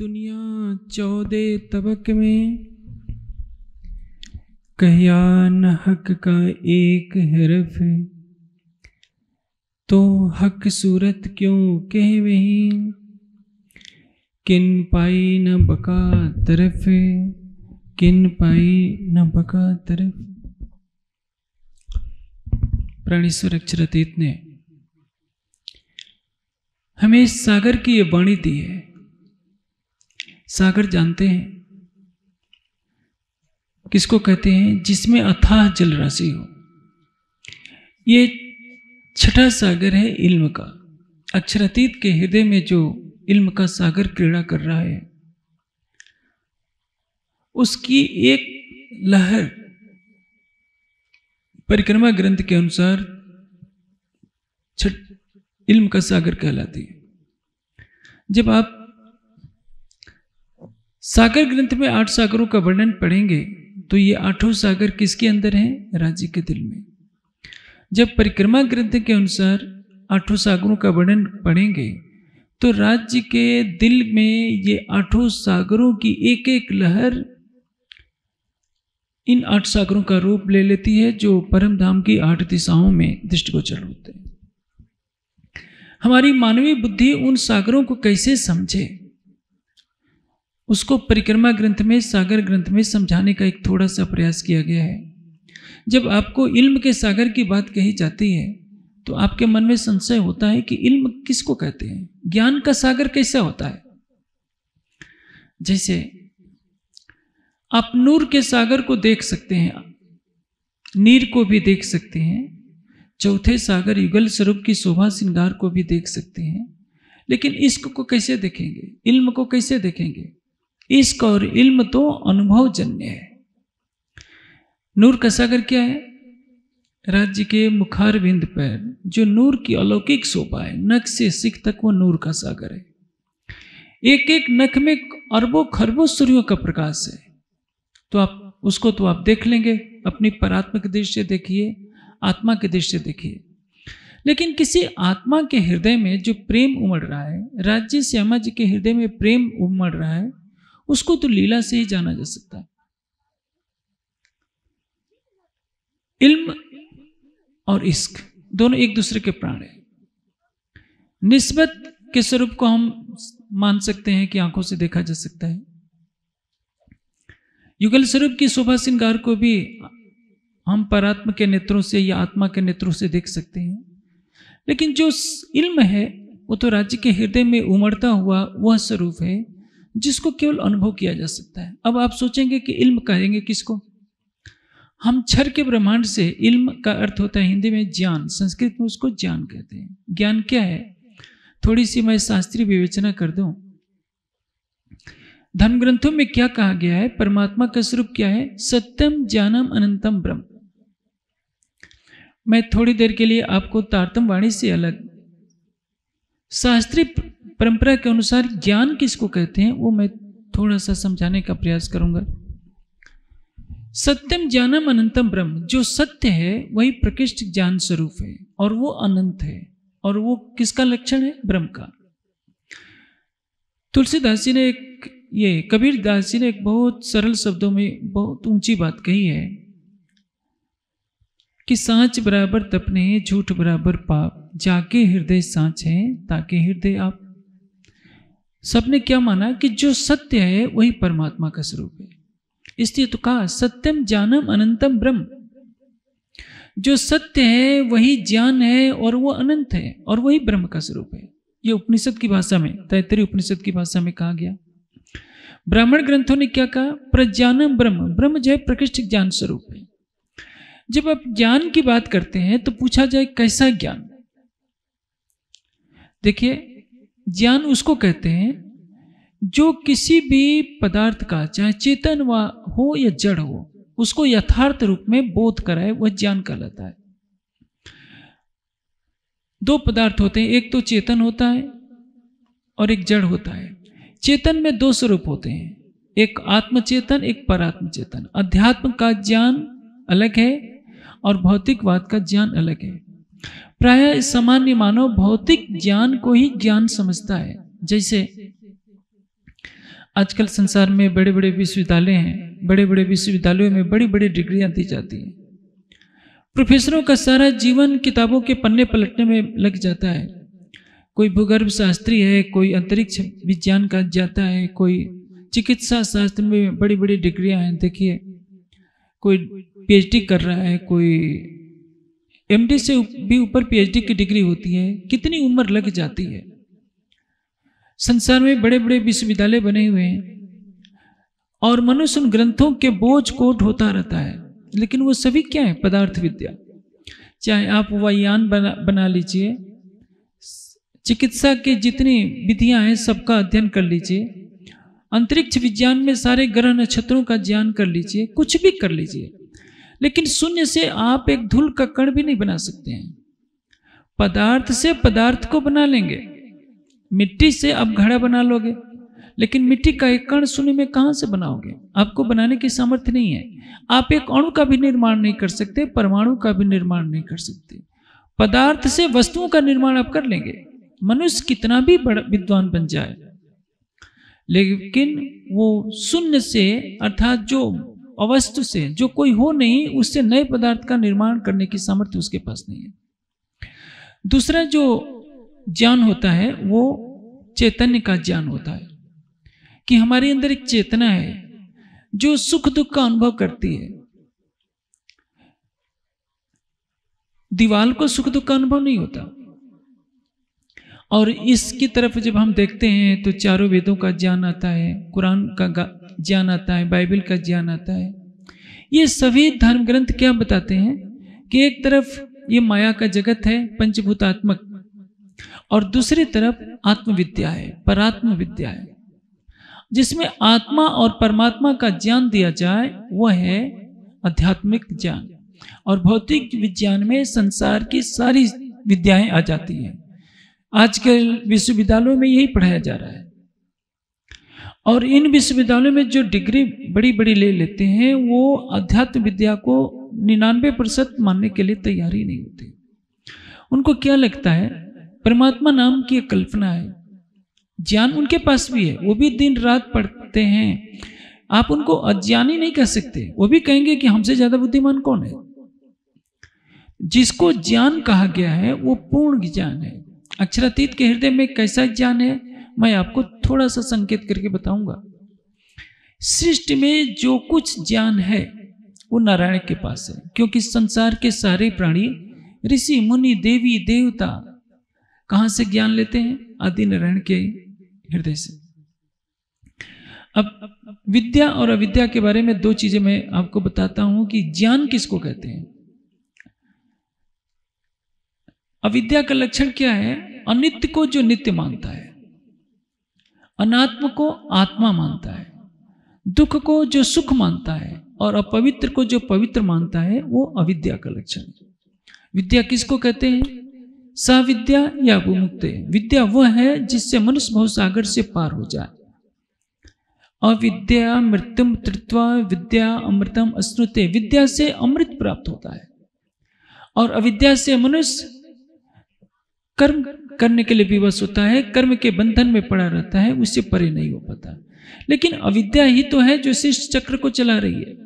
दुनिया 14 तबक में, कहिया न हक का एक हरफ, तो हक सूरत क्यों कह वही, किन पाई न बका तरफ, किन पाई न बका तरफ। प्राणेश्वर अक्षरातीत ने हमें सागर की ये वाणी दी है। सागर जानते हैं किसको कहते हैं? जिसमें अथाह जल राशि हो। ये छठा सागर है इल्म का। अक्षरातीत के हृदय में जो इल्म का सागर क्रीड़ा कर रहा है, उसकी एक लहर परिक्रमा ग्रंथ के अनुसार इल्म का सागर कहलाती है। जब आप सागर ग्रंथ में 8 सागरों का वर्णन पढ़ेंगे तो ये 8 सागर किसके अंदर हैं? राज्य के दिल में। जब परिक्रमा ग्रंथ के अनुसार 8 सागरों का वर्णन पढ़ेंगे तो राज्य के दिल में ये 8 सागरों की एक एक लहर इन 8 सागरों का रूप ले लेती है, जो परम धाम की 8 दिशाओं में दृष्टिगोचर होते हैं। हमारी मानवीय बुद्धि उन सागरों को कैसे समझे, उसको परिक्रमा ग्रंथ में, सागर ग्रंथ में समझाने का एक थोड़ा सा प्रयास किया गया है। जब आपको इल्म के सागर की बात कही जाती है तो आपके मन में संशय होता है कि इल्म किसको कहते हैं, ज्ञान का सागर कैसा होता है। जैसे आप नूर के सागर को देख सकते हैं, नीर को भी देख सकते हैं, चौथे सागर युगल स्वरूप की शोभा श्रृंगार को भी देख सकते हैं, लेकिन इश्क को कैसे देखेंगे, इल्म को कैसे देखेंगे? इश्क और इल्म तो अनुभवजन्य है। नूर का सागर क्या है? राज्य के मुखार बिंद पर जो नूर की अलौकिक शोभा है, नख से सिख तक वो नूर का सागर है। एक एक नख में अरबों खरबों सूर्यों का प्रकाश है। तो आप उसको तो आप देख लेंगे, अपनी परात्मिक दृष्टि से देखिए, आत्मा के दृष्टि से देखिए। लेकिन किसी आत्मा के हृदय में जो प्रेम उमड़ रहा है, राज्य श्यामा जी के हृदय में प्रेम उमड़ रहा है, उसको तो लीला से ही जाना जा सकता है। इल्म और इश्क दोनों एक दूसरे के प्राण है। निस्बत के स्वरूप को हम मान सकते हैं कि आंखों से देखा जा सकता है। युगल स्वरूप की शोभा श्रृंगार को भी हम परात्म के नेत्रों से या आत्मा के नेत्रों से देख सकते हैं। लेकिन जो इल्म है वो तो राज्य के हृदय में उमड़ता हुआ वह स्वरूप है जिसको केवल अनुभव किया जा सकता है। अब आप सोचेंगे कि इल्म कहेंगे किसको? हम क्षर के ब्रह्मांड से, इल्म का अर्थ होता है हिंदी में ज्ञान, संस्कृत में उसको ज्ञान कहते हैं। ज्ञान क्या है? थोड़ी सी मैं शास्त्रीय विवेचना कर दूं। धर्म ग्रंथों में क्या कहा गया है? परमात्मा का स्वरूप क्या है? सत्यम ज्ञानम अनंतम ब्रह्म। मैं थोड़ी देर के लिए आपको तारतम वाणी से अलग शास्त्रीय परंपरा के अनुसार ज्ञान किसको कहते हैं वो मैं थोड़ा सा समझाने का प्रयास करूंगा। सत्यम ज्ञानम अनंतम ब्रह्म, जो सत्य है वही प्रकृष्ट ज्ञान स्वरूप है और वो अनंत है। और वो किसका लक्षण है? ब्रह्म का। तुलसीदास जी ने कबीर दास जी ने एक बहुत सरल शब्दों में बहुत ऊंची बात कही है कि सांच बराबर तपने, झूठ बराबर पाप, जाके हृदय सांच है ताके हृदय आप। सबने क्या माना कि जो सत्य है वही परमात्मा का स्वरूप है। इसलिए तो कहा सत्यम ज्ञानम अनंतम ब्रह्म। जो सत्य है वही ज्ञान है और वो अनंत है और वही ब्रह्म का स्वरूप है। ये उपनिषद की भाषा में, तैत्तरीय उपनिषद की भाषा में कहा गया। ब्राह्मण ग्रंथों ने क्या कहा? प्रज्ञानम ब्रह्म। ब्रह्म जो है प्रकृष्ट ज्ञान स्वरूप है। जब आप ज्ञान की बात करते हैं तो पूछा जाए कैसा ज्ञान? देखिए, ज्ञान उसको कहते हैं जो किसी भी पदार्थ का, चाहे चेतन हो या जड़ हो, उसको यथार्थ रूप में बोध कराए, वह ज्ञान कहलाता है। 2 पदार्थ होते हैं, एक तो चेतन होता है और एक जड़ होता है। चेतन में 2 स्वरूप होते हैं, एक आत्मचेतन, एक परात्म चेतन। अध्यात्म का ज्ञान अलग है और भौतिकवाद का ज्ञान अलग है। प्रायः सामान्य मानव भौतिक ज्ञान को ही ज्ञान समझता है। जैसे आजकल संसार में बड़े बड़े विश्वविद्यालय हैं, बड़े बड़े विश्वविद्यालयों में बड़ी बड़ी डिग्रियां दी जाती हैं। प्रोफेसरों का सारा जीवन किताबों के पन्ने पलटने में लग जाता है। कोई भूगर्भ शास्त्री है, कोई अंतरिक्ष विज्ञान का जाता है, कोई चिकित्सा शास्त्र में बड़ी बड़ी डिग्रियां हैं। देखिए, कोई पीएचडी कर रहा है, कोई एमडी से भी ऊपर पीएचडी की डिग्री होती है। कितनी उम्र लग जाती है। संसार में बड़े बड़े विश्वविद्यालय बने हुए हैं और मनुष्य उन ग्रंथों के बोझ को ढोता रहता है, लेकिन वो सभी क्या है? पदार्थ विद्या। चाहे आप वायुयान बना लीजिए, चिकित्सा के जितनी विधियां हैं सबका अध्ययन कर लीजिए, अंतरिक्ष विज्ञान में सारे ग्रह नक्षत्रों का ज्ञान कर लीजिए, कुछ भी कर लीजिए, लेकिन शून्य से आप एक धूल का कण भी नहीं बना सकते हैं। पदार्थ से पदार्थ को बना लेंगे, मिट्टी से आप घड़ा बना लोगे, लेकिन मिट्टी का एक कण शून्य में कहां से बनाओगे? आपको बनाने की सामर्थ्य नहीं है। आप एक अणु का भी निर्माण नहीं कर सकते, परमाणु का भी निर्माण नहीं कर सकते। पदार्थ से वस्तुओं का निर्माण आप कर लेंगे। मनुष्य कितना भी बड़ा विद्वान बन जाए, लेकिन वो शून्य से, अर्थात जो अवस्तु से, जो कोई हो नहीं, उससे नए पदार्थ का निर्माण करने की सामर्थ्य उसके पास नहीं है। दूसरा जो ज्ञान होता है वो चैतन्य का ज्ञान होता है, कि हमारे अंदर एक चेतना है जो सुख दुख का अनुभव करती है। दीवाल को सुख दुख का अनुभव नहीं होता। और इसकी तरफ जब हम देखते हैं तो चारों वेदों का ज्ञान आता है, कुरान का ज्ञान आता है, बाइबल का ज्ञान आता है। ये सभी धर्म ग्रंथ क्या बताते हैं कि एक तरफ ये माया का जगत है पंचभूतात्मक, और दूसरी तरफ आत्मविद्या है, परात्म विद्या है, जिसमें आत्मा और परमात्मा का ज्ञान दिया जाए, वह है आध्यात्मिक ज्ञान। और भौतिक विज्ञान में संसार की सारी विद्याएं आ जाती हैं। आजकल विश्वविद्यालयों में यही पढ़ाया जा रहा है, और इन विश्वविद्यालयों में जो डिग्री बड़ी बड़ी ले लेते हैं वो अध्यात्म विद्या को 99% मानने के लिए तैयार ही नहीं होते। उनको क्या लगता है परमात्मा नाम की एक कल्पना है। ज्ञान उनके पास भी है, वो भी दिन रात पढ़ते हैं। आप उनको अज्ञानी नहीं कह सकते, वो भी कहेंगे कि हमसे ज्यादा बुद्धिमान कौन है। जिसको ज्ञान कहा गया है वो पूर्ण ज्ञान है। अक्षरातीत के हृदय में कैसा ज्ञान है, मैं आपको थोड़ा सा संकेत करके बताऊंगा। सृष्टि में जो कुछ ज्ञान है वो नारायण के पास है, क्योंकि संसार के सारे प्राणी, ऋषि मुनि, देवी देवता कहां से ज्ञान लेते हैं? आदि नारायण के हृदय से। अब विद्या और अविद्या के बारे में दो चीजें मैं आपको बताता हूं कि ज्ञान किसको कहते हैं। अविद्या का लक्षण क्या है? अनित्य को जो नित्य मानता है, अनात्म को आत्मा मानता है, दुख को जो सुख मानता है, और अपवित्र को जो पवित्र मानता है, वो अविद्या का लक्षण है। विद्या किसको कहते हैं? सा विद्या या विमुक्ति। विद्या वह है जिससे मनुष्य भवसागर से पार हो जाए। अविद्या मृत्युम तृत्वा विद्या अमृतम अश्नुते। विद्या से अमृत प्राप्त होता है, और अविद्या से मनुष्य कर्म करने के लिए विवश होता है, कर्म के बंधन में पड़ा रहता है, उससे परे नहीं हो पाता। लेकिन अविद्या ही तो है जो सृष्टि चक्र को चला रही है।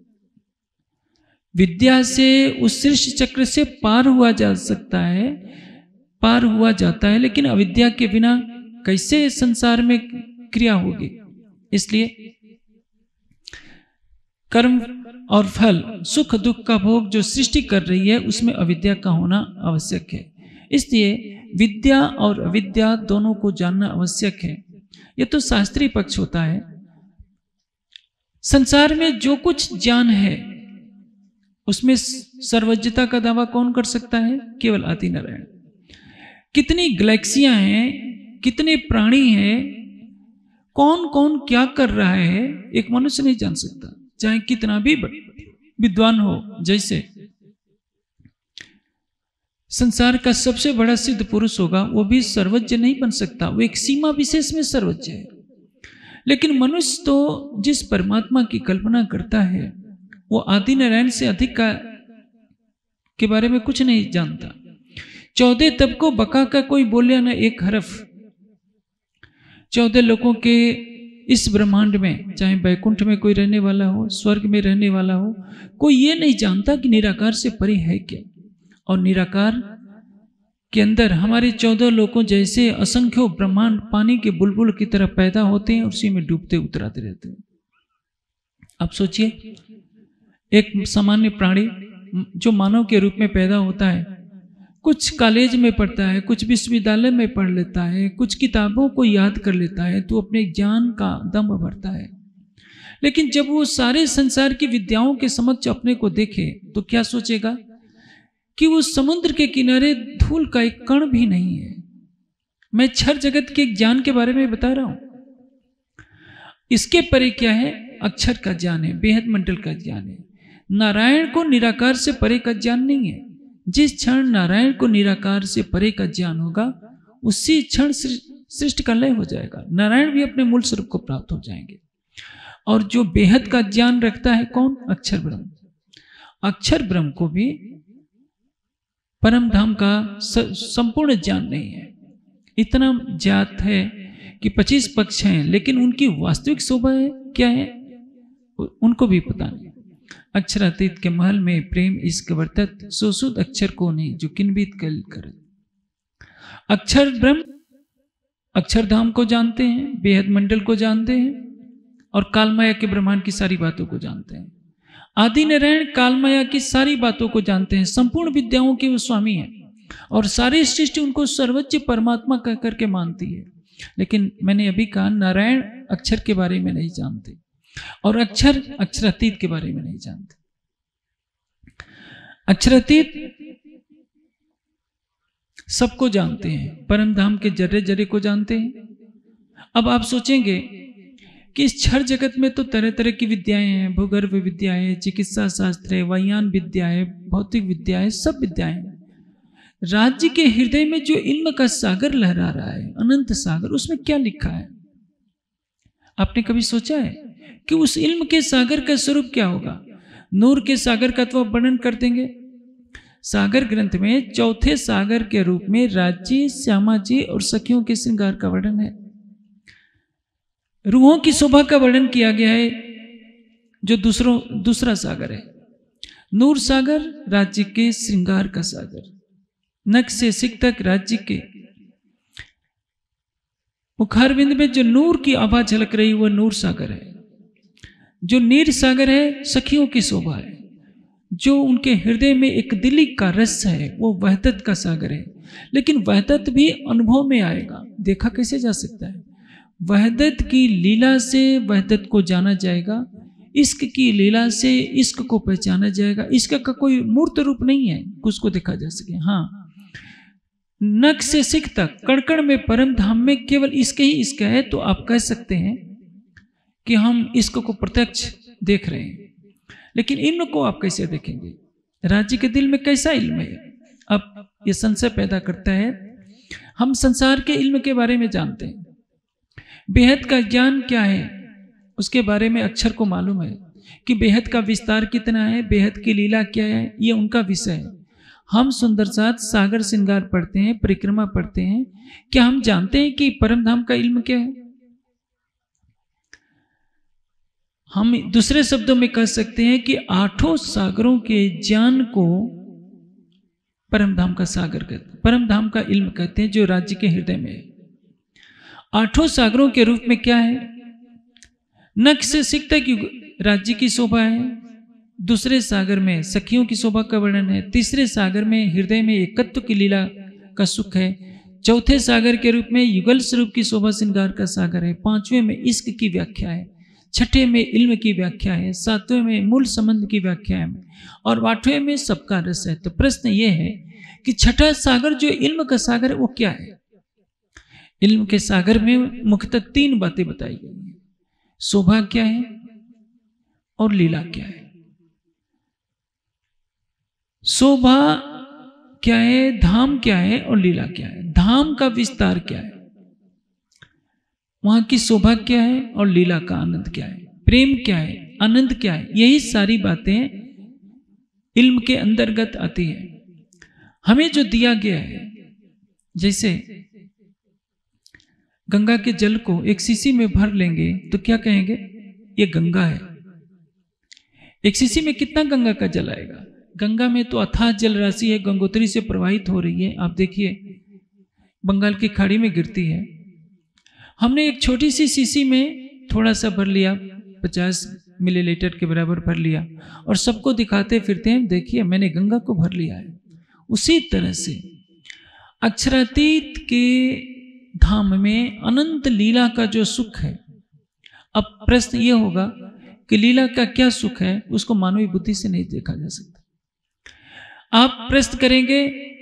विद्या से उस सृष्टि चक्र से पार हुआ जा सकता है, पार हुआ जाता है, लेकिन अविद्या के बिना कैसे संसार में क्रिया होगी। इसलिए कर्म और फल, सुख दुख का भोग जो सृष्टि कर रही है, उसमें अविद्या का होना आवश्यक है। इसलिए विद्या और अविद्या दोनों को जानना आवश्यक है। यह तो शास्त्रीय पक्ष होता है। संसार में जो कुछ ज्ञान है उसमें सर्वज्ञता का दावा कौन कर सकता है? केवल आदि नारायण। कितनी गैलेक्सियां हैं, कितने प्राणी हैं, कौन कौन क्या कर रहा है, एक मनुष्य नहीं जान सकता, चाहे कितना भी विद्वान हो। जैसे संसार का सबसे बड़ा सिद्ध पुरुष होगा, वो भी सर्वज्ञ नहीं बन सकता, वो एक सीमा विशेष में सर्वज्ञ है। लेकिन मनुष्य तो जिस परमात्मा की कल्पना करता है वो आदि नारायण से अधिक के बारे में कुछ नहीं जानता। 14 तब को बका का कोई बोले ना एक हरफ। 14 लोगों के इस ब्रह्मांड में, चाहे बैकुंठ में कोई रहने वाला हो, स्वर्ग में रहने वाला हो, कोई ये नहीं जानता कि निराकार से परे है क्या। और निराकार के अंदर हमारे 14 लोकों जैसे असंख्यों ब्रह्मांड पानी के बुलबुल की तरह पैदा होते हैं, उसी में डूबते उतराते रहते हैं। आप सोचिए, एक सामान्य प्राणी जो मानव के रूप में पैदा होता है, कुछ कॉलेज में पढ़ता है, कुछ विश्वविद्यालय में पढ़ लेता है, कुछ किताबों को याद कर लेता है, तो अपने ज्ञान का दम भरता है। लेकिन जब वो सारे संसार की विद्याओं के समक्ष अपने को देखे तो क्या सोचेगा कि वो समुद्र के किनारे धूल का एक कण भी नहीं है। मैं क्षर जगत के ज्ञान के बारे में बता रहा हूं। इसके परे क्या है? अक्षर का ज्ञान है, बेहद मंडल का ज्ञान है। नारायण को निराकार से परे का ज्ञान नहीं है। जिस क्षण नारायण को निराकार से परे का ज्ञान होगा, उसी क्षण सृष्टि का लय हो जाएगा। नारायण भी अपने मूल स्वरूप को प्राप्त हो जाएंगे। और जो बेहद का ज्ञान रखता है कौन? अक्षर ब्रह्म। अक्षर ब्रह्म को भी परम धाम का संपूर्ण ज्ञान नहीं है। इतना ज्ञात है कि 25 पक्ष हैं, लेकिन उनकी वास्तविक शोभा है क्या है उनको भी पता नहीं। अक्षरातीत के महल में प्रेम इश्क वर्तत, सो सुध अक्षर को नहीं जो किनबीत कल कर। अक्षर ब्रह्म अक्षरधाम को जानते हैं, बेहद मंडल को जानते हैं, और कालमाया के ब्रह्मांड की सारी बातों को जानते हैं। आदि नारायण कालमाया की सारी बातों को जानते हैं, संपूर्ण विद्याओं के वो स्वामी हैं, और सारी सृष्टि उनको सर्वोच्च परमात्मा कह करके मानती है। लेकिन मैंने अभी कहा, नारायण अक्षर के बारे में नहीं जानते, और अक्षर अक्षरातीत के बारे में नहीं जानते। अक्षरातीत सबको जानते हैं, परम धाम के जर्रे जर्रे को जानते हैं। अब आप सोचेंगे कि इस क्षर जगत में तो तरह तरह की विद्याएं हैं, भूगर्भ विद्याएं, चिकित्सा शास्त्र है, वायुयान विद्याएं, भौतिक विद्याएं, सब विद्याएं। राज्य के हृदय में जो इल्म का सागर लहरा रहा है, अनंत सागर, उसमें क्या लिखा है? आपने कभी सोचा है कि उस इल्म के सागर का स्वरूप क्या होगा? नूर के सागर का तो आप वर्णन कर देंगे। सागर ग्रंथ में चौथे सागर के रूप में राज्य, श्यामा जी और सखियों के श्रृंगार का वर्णन है। रूहों की शोभा का वर्णन किया गया है, जो दूसरा सागर है। नूर सागर राज्य के श्रृंगार का सागर, नख से सिक तक राज्य के मुखारविंद में जो नूर की आभा झलक रही, वह नूर सागर है। जो नीर सागर है, सखियों की शोभा है। जो उनके हृदय में एक दिली का रस है, वो वहदत का सागर है। लेकिन वहदत भी अनुभव में आएगा, देखा कैसे जा सकता है? वहदत की लीला से वहदत को जाना जाएगा, इश्क की लीला से इश्क को पहचाना जाएगा। इश्क का कोई मूर्त रूप नहीं है उसको देखा जा सके। हाँ, नख से सिख तक कड़कड़ में परम धाम में केवल इश्क ही इश्क है, तो आप कह सकते हैं कि हम इश्क को प्रत्यक्ष देख रहे हैं। लेकिन इल्म को आप कैसे देखेंगे? राज्य के दिल में कैसा इल्म है? अब ये संशय पैदा करता है। हम संसार के इल्म के बारे में जानते हैं, बेहद का ज्ञान क्या है उसके बारे में अक्षर को मालूम है कि बेहद का विस्तार कितना है, बेहद की लीला क्या है, ये उनका विषय है। हम सुंदर साथ सागर श्रृंगार पढ़ते हैं, परिक्रमा पढ़ते हैं, क्या हम जानते हैं कि परम धाम का इल्म क्या है? हम दूसरे शब्दों में कह सकते हैं कि 8 सागरों के ज्ञान को परम धाम का सागर कहते हैं, परम धाम का इल्म कहते हैं, जो राज्य के हृदय में है। 8 सागरों के रूप में क्या है? नख से सिक तक राज्य की शोभा है, दूसरे सागर में सखियों की शोभा का वर्णन है, तीसरे सागर में हृदय में एकत्व की लीला का सुख है, चौथे सागर के रूप में युगल स्वरूप की शोभा श्रृंगार का सागर है, 5वें में इश्क की व्याख्या है, 6ठे में इल्म की व्याख्या है, 7वें में मूल संबंध की व्याख्या है, और 8वें में सबका रस है। तो प्रश्न ये है कि 6ठा सागर जो इल्म का सागर है वो क्या है? इल्म के सागर में मुख्यतः 3 बातें बताई गई हैं। शोभा क्या है और लीला क्या है? शोभा क्या है, धाम क्या है और लीला क्या है? धाम का विस्तार क्या है, वहां की शोभा क्या है और लीला का आनंद क्या है, प्रेम क्या है, आनंद क्या है, यही सारी बातें इल्म के अंतर्गत आती है। हमें जो दिया गया है, जैसे गंगा के जल को एक शीशी में भर लेंगे तो क्या कहेंगे? ये गंगा है। एक शीशी में कितना गंगा का जल आएगा? गंगा में तो अथाह जल राशि है, गंगोत्री से प्रवाहित हो रही है। आप देखिए बंगाल की खाड़ी में गिरती है। हमने एक छोटी सी शीशी में थोड़ा सा भर लिया, 50 मिलीलीटर के बराबर भर लिया और सबको दिखाते फिरते हैं, देखिए मैंने गंगा को भर लिया है। उसी तरह से अक्षरातीत के धाम में अनंत लीला का जो सुख है, अब प्रश्न ये होगा कि लीला का क्या सुख है, उसको मानवीय बुद्धि से नहीं देखा जा सकता। आप प्रश्न करेंगे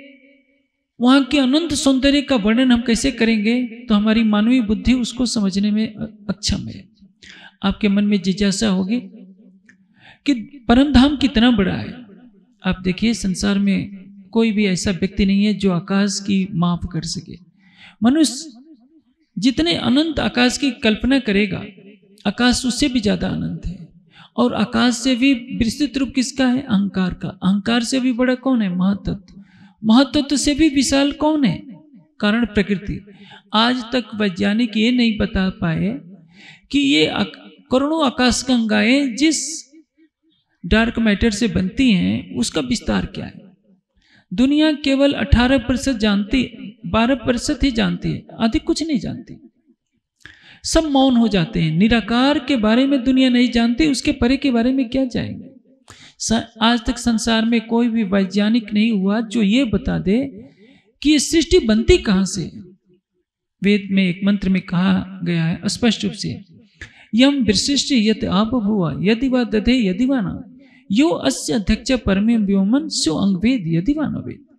वहां के अनंत सौंदर्य का वर्णन हम कैसे करेंगे, तो हमारी मानवीय बुद्धि उसको समझने में अक्षम है। आपके मन में जिज्ञासा होगी कि परम धाम कितना बड़ा है। आप देखिए संसार में कोई भी ऐसा व्यक्ति नहीं है जो आकाश की माप कर सके। मनुष्य जितने अनंत आकाश की कल्पना करेगा, आकाश उससे भी ज्यादा अनंत है। और आकाश से भी विस्तृत रूप किसका है? अहंकार का। अहंकार से भी बड़ा कौन है? महत्त्व। महत्त्व से भी विशाल कौन है? कारण प्रकृति। आज तक वैज्ञानिक ये नहीं बता पाए कि ये करोड़ों आकाश गंगाएं जिस डार्क मैटर से बनती हैं उसका विस्तार क्या है। दुनिया केवल 18% जानती, 12% ही जानती है, अधिक कुछ नहीं जानती। सब मौन हो जाते हैं। निराकार के बारे में दुनिया नहीं जानती, उसके परे के बारे में क्या जाएंगे। आज तक संसार में कोई भी वैज्ञानिक नहीं हुआ जो ये बता दे कि ये सृष्टि बनती कहां से। वेद में एक मंत्र में कहा गया है स्पष्ट रूप से, यम विशिष्ट यत आप भुआ यदि वा दधे यदि वा न यो अस्य अध्यक्ष परमेम व्योमन स्यो अंगवेद यदि वा न वेद।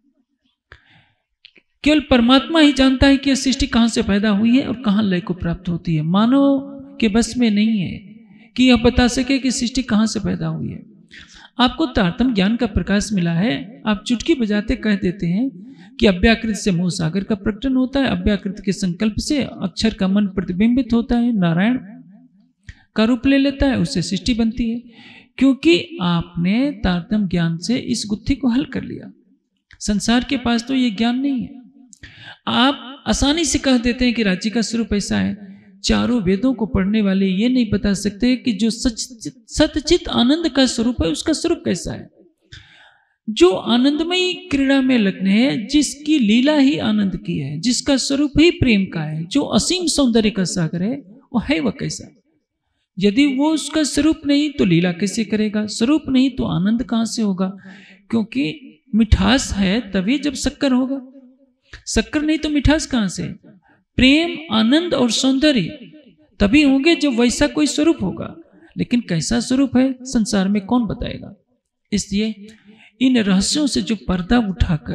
केवल परमात्मा ही जानता है कि यह सृष्टि कहां से पैदा हुई है और कहां लय को प्राप्त होती है। मानव के बस में नहीं है कि यह बता सके कि सृष्टि कहां से पैदा हुई है। आपको तारतम्य ज्ञान का प्रकाश मिला है, आप चुटकी बजाते कह देते हैं कि अव्याकृत से मोह सागर का प्रकटन होता है, अव्याकृत के संकल्प से अक्षर का मन प्रतिबिंबित होता है, नारायण का रूप ले लेता है, उससे सृष्टि बनती है। क्योंकि आपने तारतम्य ज्ञान से इस गुत्थी को हल कर लिया। संसार के पास तो ये ज्ञान नहीं है। आप आसानी से कह देते हैं कि राज्य का स्वरूप ऐसा है। चारों वेदों को पढ़ने वाले ये नहीं बता सकते कि जो सच्चित आनंद का स्वरूप है उसका स्वरूप कैसा है। जो आनंदमयी क्रीड़ा में लग्न है, जिसकी लीला ही आनंद की है, जिसका स्वरूप ही प्रेम का है, जो असीम सौंदर्य का सागर है, वो है वह कैसा। यदि वो उसका स्वरूप नहीं तो लीला कैसे करेगा, स्वरूप नहीं तो आनंद कहां से होगा। क्योंकि मिठास है तभी जब शक्कर होगा, शक्कर नहीं तो मिठास कहां से। प्रेम, आनंद और सौंदर्य तभी होंगे जब वैसा कोई स्वरूप होगा। लेकिन कैसा स्वरूप है संसार में कौन बताएगा। इसलिए इन रहस्यों से जो पर्दा उठाकर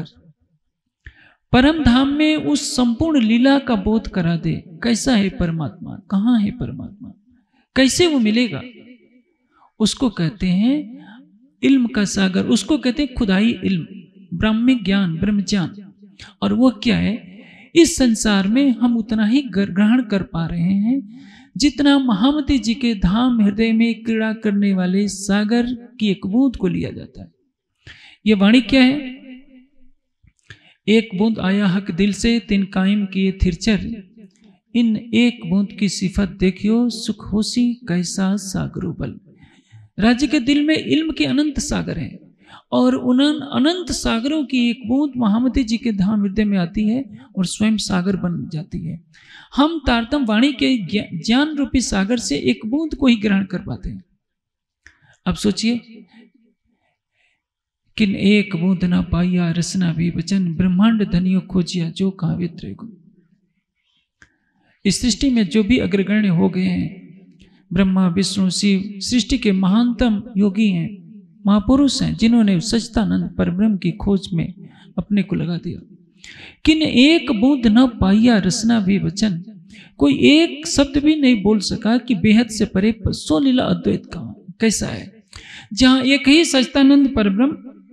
परम धाम में उस संपूर्ण लीला का बोध करा दे, कैसा है परमात्मा, कहां है परमात्मा, कैसे वो मिलेगा, उसको कहते हैं इल्म का सागर, उसको कहते हैं खुदाई इल्म, ब्राह्मिक ज्ञान, ब्रह्म ज्ञान। और वो क्या है, इस संसार में हम उतना ही ग्रहण कर पा रहे हैं जितना महामती जी के धाम हृदय में क्रीड़ा करने वाले सागर की एक बूंद को लिया जाता है। ये वाणी क्या है, एक बूंद आया हक दिल से तिन कायम किए थिरचर, इन एक बूंद की सिफत देखियो सुख होसी कैसा सागरो बल। राज्य के दिल में इल्म के अनंत सागर हैं और उन अनंत सागरों की एक बूंद महामती जी के धाम हृदय में आती है और स्वयं सागर बन जाती है। हम तारतम वाणी के ज्ञान रूपी सागर से एक बूंद को ही ग्रहण कर पाते हैं। अब सोचिए, किन एक बूंद ना पाइया रसना भी वचन, ब्रह्मांड धनियो खोजिया जो काव्य त्रैगुण। इस सृष्टि में जो भी अग्रगण्य हो गए हैं, ब्रह्मा विष्णु शिव, सृष्टि के महानतम योगी हैं, महापुरुष हैं, जिन्होंने सच्चिदानंद परब्रह्म की खोज में अपने को लगा दिया। किन एक बूंद न पाइया रसना भी वचन, कोई एक शब्द भी नहीं बोल सका कि बेहद से परे सो लीला अद्वैत का कैसा है। जहां एक ही सच्चिदानंद परब्रह्म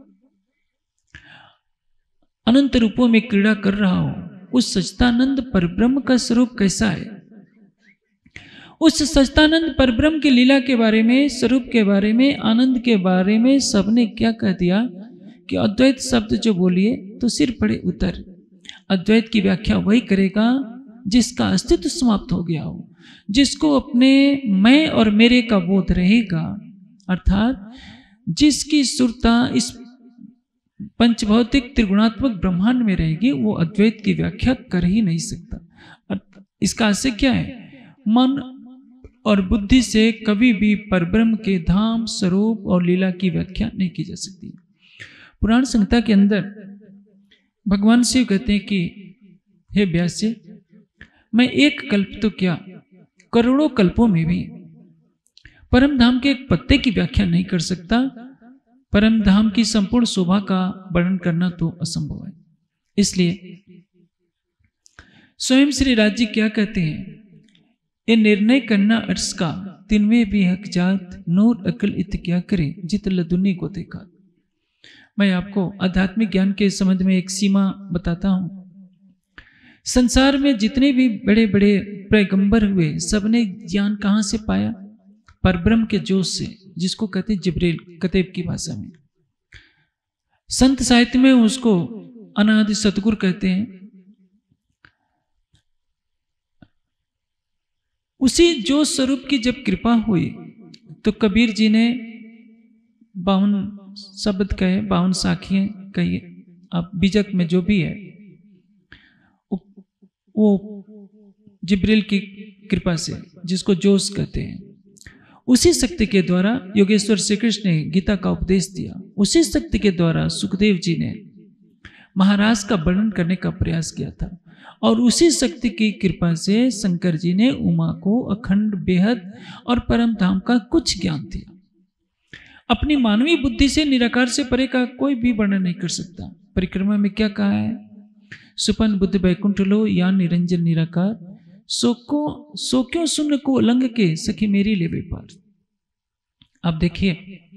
अनंत रूपों में क्रीड़ा कर रहा हो, उस सच्चिदानंद परब्रह्म का स्वरूप कैसा है। उस सच्चिदानंद परब्रह्म की लीला के बारे में, स्वरूप के बारे में, आनंद के बारे में सबने क्या कह दिया कि अद्वैत शब्द जो बोलिए तो सिर पड़े उतर। अद्वैत की व्याख्या वही करेगा जिसका अस्तित्व समाप्त हो गया हो, जिसको अपने मैं और मेरे का बोध रहेगा, अर्थात जिसकी सुरता इस पंचभौतिक त्रिगुणात्मक ब्रह्मांड में रहेगी, वो अद्वैत की व्याख्या कर ही नहीं सकता। इसका आशय क्या है? मन और बुद्धि से कभी भी परब्रह्म के धाम, स्वरूप और लीला की व्याख्या नहीं की जा सकती। पुराण संहिता के अंदर भगवान शिव कहते हैं कि हे व्यास्य, मैं एक कल्प तो क्या करोड़ों कल्पों में भी परम धाम के एक पत्ते की व्याख्या नहीं कर सकता। परम धाम की संपूर्ण शोभा का वर्णन करना तो असंभव है। इसलिए स्वयं श्री राज जी क्या कहते हैं? ये निर्णय करना अर्श का तिनवे भी हक जात, नूर अकल इत क्या करे, जित लदुनी को देखा। मैं आपको आध्यात्मिक ज्ञान के संबंध में एक सीमा बताता हूं। संसार में जितने भी बड़े बड़े पैगंबर हुए, सबने ज्ञान कहां से पाया? परब्रह्म के जोश से, जिसको कहते हैं जिब्रील, कतेब की भाषा में। संत साहित्य में उसको अनादि सतगुरु कहते हैं। उसी जोश स्वरूप की जब कृपा हुई तो कबीर जी ने 52 शब्द कहे, 52 साखियां कही। आप बीजक में जो भी है वो जिब्रील की कृपा से, जिसको जोश कहते हैं, उसी शक्ति के द्वारा योगेश्वर श्री कृष्ण ने गीता का उपदेश दिया। उसी शक्ति के द्वारा सुखदेव जी ने महाराज का वर्णन करने का प्रयास किया था। और उसी शक्ति की कृपा से शंकर जी ने उमा को अखंड, बेहद और परम धाम का कुछ ज्ञान दिया। अपनी मानवीय बुद्धि से निराकार से परे का कोई भी वर्णन नहीं कर सकता। परिक्रमा में क्या कहा है? सुपन बुद्ध बैकुंठ लो या निरंजन निराकार, सो क्यों सुन को उलंग के सखी मेरी ले पार। आप देखिए,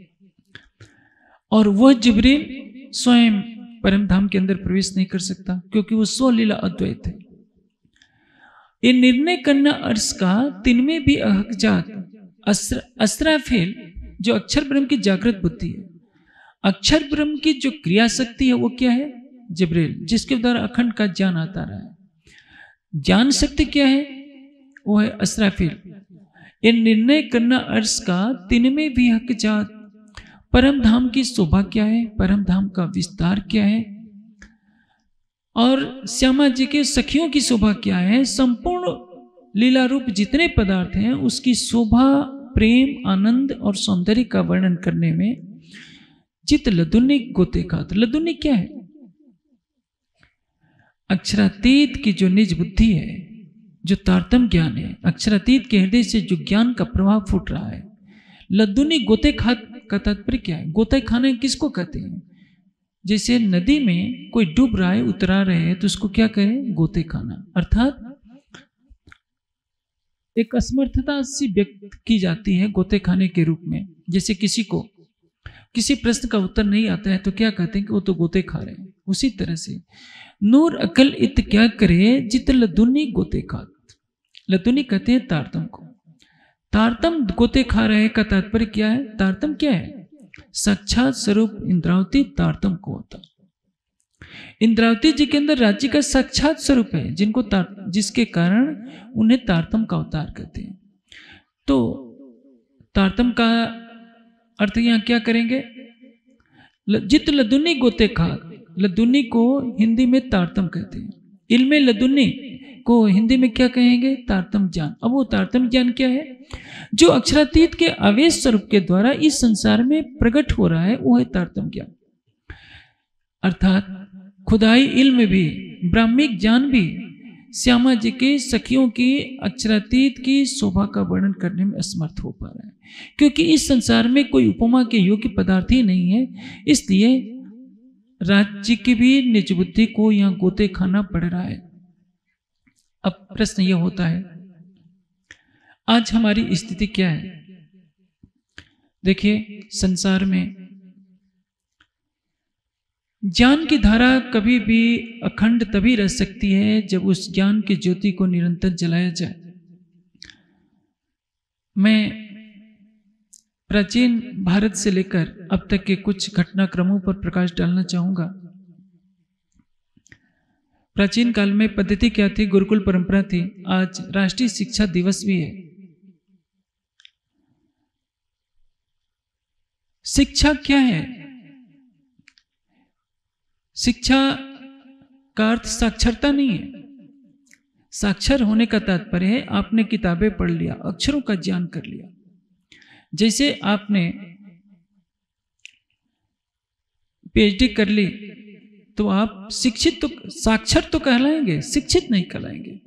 और वह जिब्रील स्वयं परम धाम के अंदर प्रवेश नहीं कर सकता, क्योंकि वो स्वलीला अद्वैत है। ये निर्णय करना अर्श का तिनमें भी अहक जात, अस्राफिल जो अक्षर ब्रह्म की जागृत बुद्धि है, अक्षर ब्रह्म की जो क्रिया शक्ति है वो क्या है? जिब्रील, जिसके द्वारा अखंड का ज्ञान आता रहा है। ज्ञान शक्ति क्या है? वो है अस्राफिल। ये निर्णय करना अर्श का तिनमें भी हक जात, परम धाम की शोभा क्या है, परम धाम का विस्तार क्या है, और श्यामा जी के सखियों की शोभा क्या है, संपूर्ण लीला रूप जितने पदार्थ हैं उसकी शोभा, प्रेम, आनंद और सौंदर्य का वर्णन करने में जित लदुनी गोते खात। लदुनी क्या है? अक्षरातीत की जो निज बुद्धि है, जो तारतम ज्ञान है, अक्षरातीत के हृदय से जो ज्ञान का प्रभाव फूट रहा है। लदुनी गोते खात का तात्पर्य क्या है? गोते खाने किसको कहते हैं? जैसे नदी में कोई डूब रहा है, उतरा रहे हैं, तो उसको क्या कहे? गोते खाना। अर्थात एक असमर्थता सी व्यक्त की जाती है गोते खाने के रूप में। जैसे किसी को किसी प्रश्न का उत्तर नहीं आता है तो क्या कहते हैं कि वो तो गोते खा रहे हैं। उसी तरह से नूर अकल इत क्या करे, जित लदुनी गोते खात। लदुनी कहते हैं तारतम को। तारतम गोते खा रहे का तात्पर्य क्या है? तारतम क्या है? साक्षात स्वरूप इंद्रावती तारतम को होता। इंद्रावती जी के अंदर राज्य का साक्षात स्वरूप है, जिसके कारण उन्हें तारतम का अवतार कहते हैं। तो तारतम का अर्थ यहां क्या करेंगे? जित लदुनी गोते खा। लदुनी को हिंदी में तारतम कहते हैं। इल्मे लदुनी को हिंदी में क्या कहेंगे? तारतम ज्ञान। अब वो तारतम ज्ञान क्या है? जो अक्षरातीत के आवेश स्वरूप के द्वारा इस संसार में प्रकट हो रहा है, वो है तारतम ज्ञान। अर्थात खुदाई इल्म भी, ब्राह्मिक ज्ञान भी श्यामा जी के सखियों की अक्षरातीत की शोभा का वर्णन करने में असमर्थ हो पा रहा है, क्योंकि इस संसार में कोई उपमा के योग्य पदार्थ ही नहीं है। इसलिए राज्य की भी निज बुद्धि को यहां गोते खाना पड़ रहा है। अब प्रश्न यह होता है, आज हमारी स्थिति क्या है? देखिए, संसार में ज्ञान की धारा कभी भी अखंड तभी रह सकती है जब उस ज्ञान की ज्योति को निरंतर जलाया जाए। मैं प्राचीन भारत से लेकर अब तक के कुछ घटनाक्रमों पर प्रकाश डालना चाहूंगा। प्राचीन काल में पद्धति क्या थी? गुरुकुल परंपरा थी। आज राष्ट्रीय शिक्षा दिवस भी है। शिक्षा क्या है? शिक्षा का अर्थ साक्षरता नहीं है। साक्षर होने का तात्पर्य है आपने किताबें पढ़ लिया, अक्षरों का ज्ञान कर लिया। जैसे आपने पीएचडी कर ली तो आप शिक्षित तो, साक्षर तो कहलाएंगे, शिक्षित नहीं कहलाएंगे।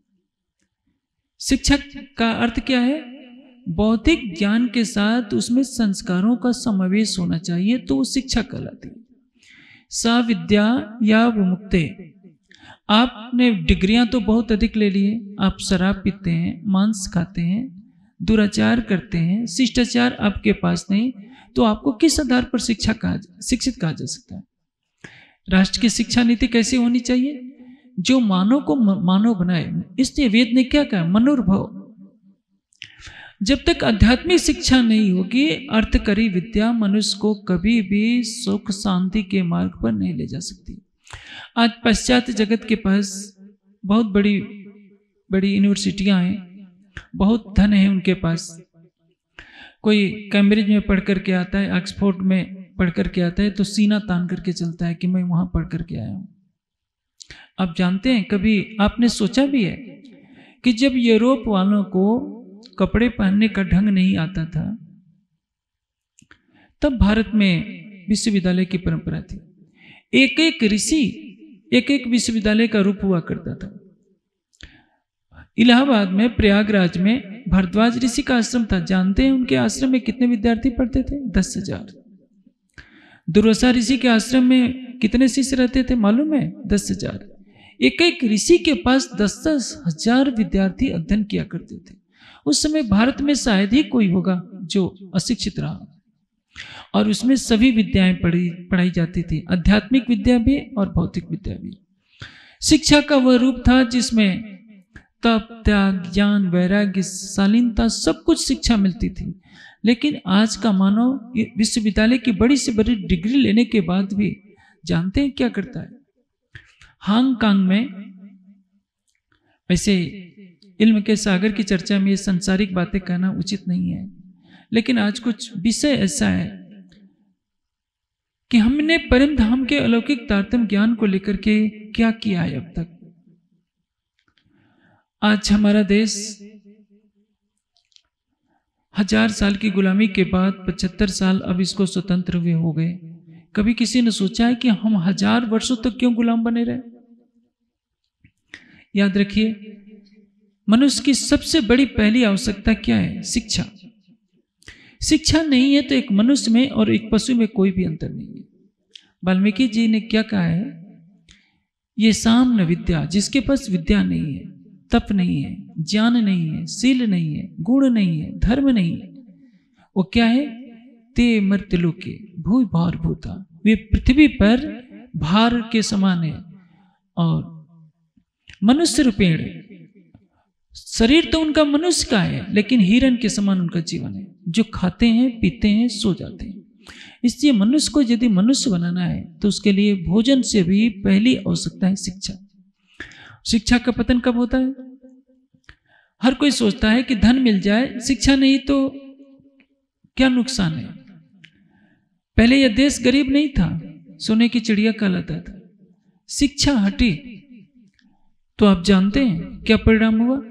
शिक्षक का अर्थ क्या है? बौद्धिक ज्ञान के साथ उसमें संस्कारों का समावेश होना चाहिए, तो वो शिक्षा कहलाती है। सा विद्या या विमुक्ते। आपने डिग्रियां तो बहुत अधिक ले ली है, आप शराब पीते हैं, मांस खाते हैं, दुराचार करते हैं, शिष्टाचार आपके पास नहीं, तो आपको किस आधार पर शिक्षित कहा जा सकता है? राष्ट्र की शिक्षा नीति कैसी होनी चाहिए? जो मानव को मानव बनाए। इसलिए वेद ने क्या कहा? मनुर्भव। जब तक आध्यात्मिक शिक्षा नहीं होगी, अर्थकरी विद्या मनुष्य को कभी भी सुख शांति के मार्ग पर नहीं ले जा सकती। आज पाश्चात्य जगत के पास बहुत बड़ी बड़ी यूनिवर्सिटियां हैं, बहुत धन है उनके पास। कोई कैम्ब्रिज में पढ़ करके आता है, ऑक्सफोर्ड में पढ़ करके आता है, तो सीना तान करके चलता है कि मैं वहां पढ़ करके आया हूं। आप जानते हैं, कभी आपने सोचा भी है कि जब यूरोप वालों को कपड़े पहनने का ढंग नहीं आता था, तब भारत में विश्वविद्यालय की परंपरा थी। एक एक ऋषि एक एक विश्वविद्यालय का रूप हुआ करता था। इलाहाबाद में, प्रयागराज में भारद्वाज ऋषि का आश्रम था। जानते हैं उनके आश्रम में कितने विद्यार्थी पढ़ते थे? 10,000। दुर्वासा ऋषि के आश्रम में कितने शिष्य रहते थे मालूम है? 10,000। एक एक ऋषि के पास 10,000 विद्यार्थी अध्ययन किया करते थे। उस समय भारत में शायद ही कोई होगा जो अशिक्षित रहा, और उसमें सभी विद्याएं पढ़ाई जाती थी, आध्यात्मिक विद्या भी और भौतिक विद्या भी। शिक्षा का वह रूप था जिसमें तप, त्याग, ज्ञान, वैराग्य, शालीनता, सब कुछ शिक्षा मिलती थी। लेकिन आज का मानव विश्वविद्यालय की बड़ी से बड़ी डिग्री लेने के बाद भी जानते हैं क्या करता है? हांगकांग में, वैसे इल्म के सागर की चर्चा में ये संसारिक बातें कहना उचित नहीं है, लेकिन आज कुछ विषय ऐसा है कि हमने परम धाम के अलौकिक तारतम्य ज्ञान को लेकर के क्या किया है अब तक। आज हमारा देश 1000 साल की गुलामी के बाद 75 साल अब इसको स्वतंत्र हुए हो गए। कभी किसी ने सोचा है कि हम 1000 वर्षों तक क्यों गुलाम बने रहे? याद रखिए, मनुष्य की सबसे बड़ी पहली आवश्यकता क्या है? शिक्षा। शिक्षा नहीं है तो एक मनुष्य में और एक पशु में कोई भी अंतर नहीं है। वाल्मीकि जी ने क्या कहा है? ये साम न विद्या, जिसके पास विद्या नहीं है, तप नहीं है, ज्ञान नहीं है, शील नहीं है, गुण नहीं है, धर्म नहीं है, वो क्या है? ते मर्त्यलोके भूय भार भूता। वे पृथ्वी पर भार के समान है। और मनुष्य रूपेण, शरीर तो उनका मनुष्य का है, लेकिन हिरण के समान उनका जीवन है, जो खाते हैं, पीते हैं, सो जाते हैं। इसलिए मनुष्य को यदि मनुष्य बनाना है तो उसके लिए भोजन से भी पहली आवश्यकता है शिक्षा। शिक्षा का पतन कब होता है? हर कोई सोचता है कि धन मिल जाए, शिक्षा नहीं तो क्या नुकसान है। पहले यह देश गरीब नहीं था, सोने की चिड़िया कहलाता था। शिक्षा हटी तो आप जानते हैं क्या परिणाम हुआ?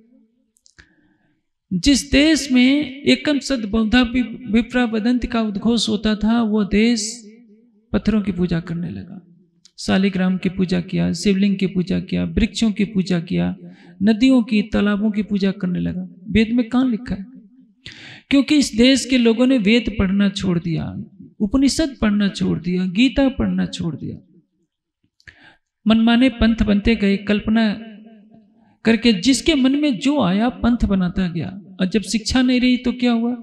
जिस देश में एकम सद बहुधा विप्रा वदंती का उद्घोष होता था, वो देश पत्थरों की पूजा करने लगा। शालिग्राम की पूजा किया, शिवलिंग की पूजा किया, वृक्षों की पूजा किया, नदियों की, तालाबों की पूजा करने लगा। वेद में कहाँ लिखा है? क्योंकि इस देश के लोगों ने वेद पढ़ना छोड़ दिया, उपनिषद पढ़ना छोड़ दिया, गीता पढ़ना छोड़ दिया। मनमाने पंथ बनते गए, कल्पना करके जिसके मन में जो आया पंथ बनाता गया। और जब शिक्षा नहीं रही तो क्या हुआ?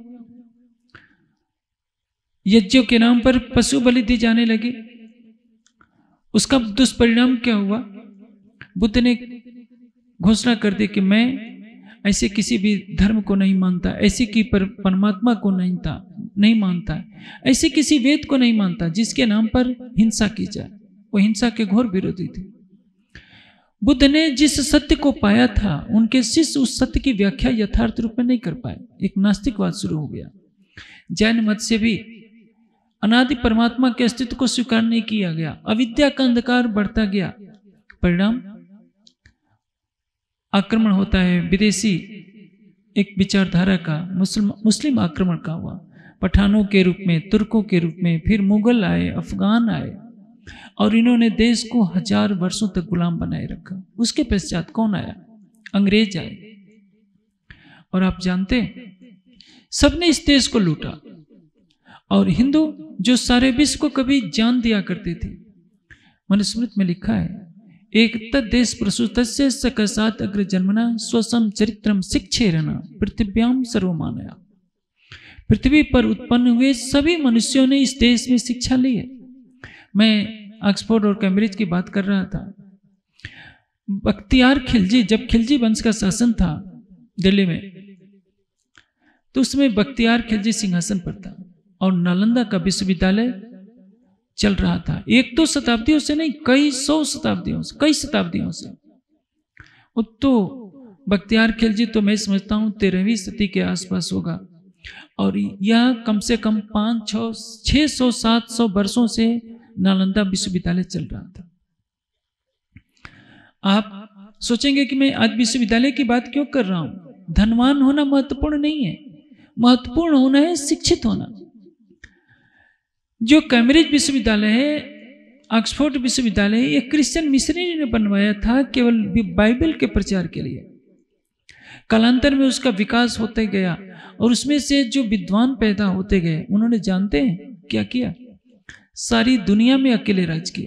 यज्ञों के नाम पर पशु बलि दी जाने लगे। उसका दुष्परिणाम क्या हुआ? बुद्ध ने घोषणा कर दी कि मैं ऐसे किसी भी धर्म को नहीं मानता, ऐसे की परमात्मा को नहीं मानता, ऐसे किसी वेद को नहीं मानता जिसके नाम पर हिंसा की जाए। वो हिंसा के घोर विरोधी थे। बुद्ध ने जिस सत्य को पाया था, उनके शिष्य उस सत्य की व्याख्या यथार्थ रूप में नहीं कर पाए। एक नास्तिकवाद शुरू हो गया। जैन मत से भी अनादि परमात्मा के अस्तित्व को स्वीकार नहीं किया गया। अविद्या का अंधकार बढ़ता गया। परिणाम आक्रमण होता है विदेशी एक विचारधारा का, मुस्लिम आक्रमण का हुआ। पठानों के रूप में, तुर्कों के रूप में, फिर मुगल आए, अफगान आए, और इन्होंने देश को 1000 वर्षों तक गुलाम बनाए रखा। उसके पश्चात कौन आया? अंग्रेज आए। और आप जानते हैं सबने इस देश को लूटा। और हिंदू जो सारे विश्व को कभी जान दिया करते थे, मनुस्मृति में लिखा है, एक तद्देश प्रसूतस्य सकसात अग्र जन्मना स्वसम चरित्रम शिक्षेरना पृथ्व्याम सर्वमानया। पृथ्वी पर उत्पन्न हुए सभी मनुष्यों ने इस देश में शिक्षा ली है। मैं ऑक्सफोर्ड और कैम्ब्रिज की बात कर रहा था। बख्तियार खिलजी, जब खिलजी वंश का शासन था दिल्ली में, तो उसमें बख्तियार खिलजी सिंहासन पर था और नालंदा का विश्वविद्यालय चल रहा था। 1-2 शताब्दियों से नहीं, कई शताब्दियों से। तो बख्तियार खिलजी तो मैं समझता हूँ 13वीं सदी के आसपास होगा। और यह कम से कम 500-600-700 वर्षों से नालंदा विश्वविद्यालय चल रहा था। आप सोचेंगे कि मैं आज विश्वविद्यालय की बात क्यों कर रहा हूं। धनवान होना महत्वपूर्ण नहीं है, महत्वपूर्ण होना है शिक्षित होना। जो कैम्ब्रिज विश्वविद्यालय है, ऑक्सफोर्ड विश्वविद्यालय है, ये क्रिश्चियन मिशनरी ने बनवाया था केवल बाइबल के प्रचार के लिए। कालांतर में उसका विकास होते गया और उसमें से जो विद्वान पैदा होते गए, उन्होंने जानते हैं क्या किया? सारी दुनिया में अकेले राज किया।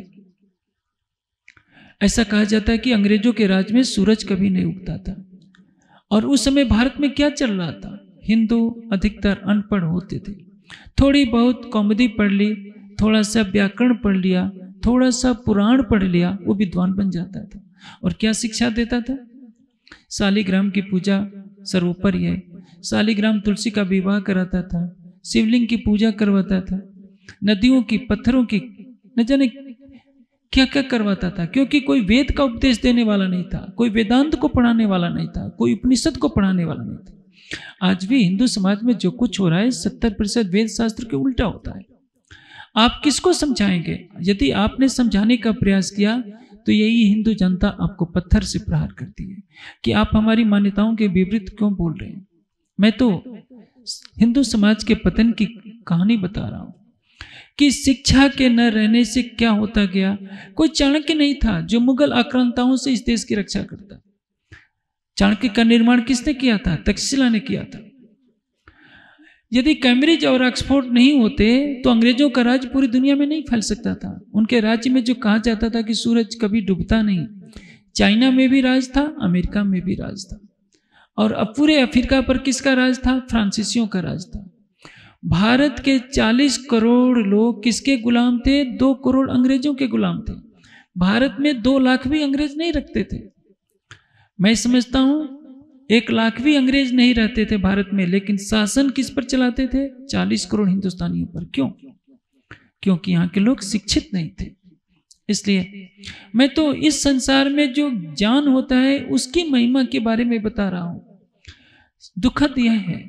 ऐसा कहा जाता है कि अंग्रेजों के राज में सूरज कभी नहीं उगता था। और उस समय भारत में क्या चल रहा था? हिंदू अधिकतर अनपढ़ होते थे। थोड़ी बहुत कॉमेडी पढ़ ली, थोड़ा सा व्याकरण पढ़ लिया, थोड़ा सा पुराण पढ़ लिया, वो विद्वान बन जाता था। और क्या शिक्षा देता था? शालिग्राम की पूजा सर्वोपरि है। शालिग्राम तुलसी का विवाह कराता था, शिवलिंग की पूजा करवाता था, नदियों की, पत्थरों की, न जाने क्या क्या करवाता था। क्योंकि कोई वेद का उपदेश देने वाला नहीं था, कोई वेदांत को पढ़ाने वाला नहीं था, कोई उपनिषद को पढ़ाने वाला नहीं था। आज भी हिंदू समाज में जो कुछ हो रहा है 70% वेद शास्त्र के उल्टा होता है। आप किसको समझाएंगे? यदि आपने समझाने का प्रयास किया तो यही हिंदू जनता आपको पत्थर से प्रहार करती है कि आप हमारी मान्यताओं के विपरीत क्यों बोल रहे हैं। मैं तो हिंदू समाज के पतन की कहानी बता रहा हूं कि शिक्षा के न रहने से क्या होता गया। कोई चाणक्य नहीं था जो मुगल आक्रांताओं से इस देश की रक्षा करता। चाणक्य का निर्माण किसने किया था? तक्षशिला ने किया था। यदि कैम्ब्रिज और ऑक्सफोर्ड नहीं होते तो अंग्रेजों का राज पूरी दुनिया में नहीं फैल सकता था। उनके राज्य में जो कहा जाता था कि सूरज कभी डूबता नहीं, चाइना में भी राज था, अमेरिका में भी राज था। और अब पूरे अफ्रीका पर किसका राज था? फ्रांसीसियों का राज था। भारत के 40 करोड़ लोग किसके गुलाम थे? 2 करोड़ अंग्रेजों के गुलाम थे। भारत में 2 लाख भी अंग्रेज नहीं रखते थे। मैं समझता हूं 1 लाख भी अंग्रेज नहीं रहते थे भारत में, लेकिन शासन किस पर चलाते थे? 40 करोड़ हिंदुस्तानियों पर। क्यों? क्योंकि यहाँ के लोग शिक्षित नहीं थे। इसलिए मैं तो इस संसार में जो ज्ञान होता है उसकी महिमा के बारे में बता रहा हूं। दुखद यह है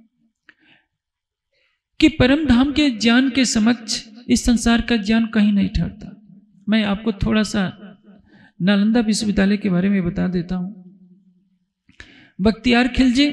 कि परम धाम के ज्ञान के समक्ष इस संसार का ज्ञान कहीं नहीं ठहरता। मैं आपको थोड़ा सा नालंदा विश्वविद्यालय के बारे में बता देता हूं। बख्तियार खिलजी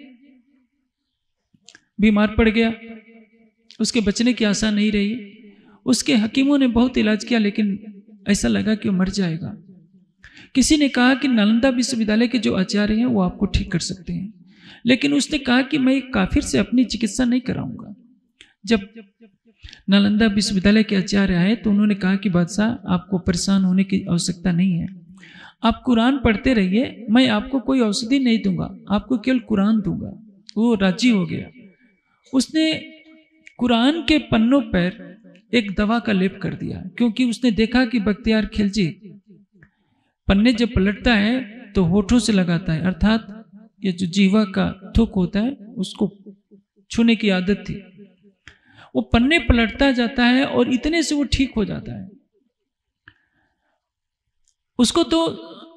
बीमार पड़ गया, उसके बचने की आशा नहीं रही। उसके हकीमों ने बहुत इलाज किया, लेकिन ऐसा लगा कि वो मर जाएगा। किसी ने कहा कि नालंदा विश्वविद्यालय के जो आचार्य हैं वो आपको ठीक कर सकते हैं, लेकिन उसने कहा कि मैं काफिर से अपनी चिकित्सा नहीं कराऊंगा। जब नालंदा विश्वविद्यालय के आचार्य आए तो उन्होंने कहा कि बादशाह, आपको परेशान होने की आवश्यकता नहीं है, आप कुरान पढ़ते रहिए, मैं आपको कोई औषधि नहीं दूंगा, आपको केवल कुरान दूंगा। वो राजी हो गया। उसने कुरान के पन्नों पर एक दवा का लेप कर दिया, क्योंकि उसने देखा कि बख्तियार खिलजी पन्ने जब पलटता है तो होठों से लगाता है, अर्थात ये जो जीवा का थूक होता है उसको छूने की आदत थी। वो पन्ने पलटता जाता है और इतने से वो ठीक हो जाता है। उसको तो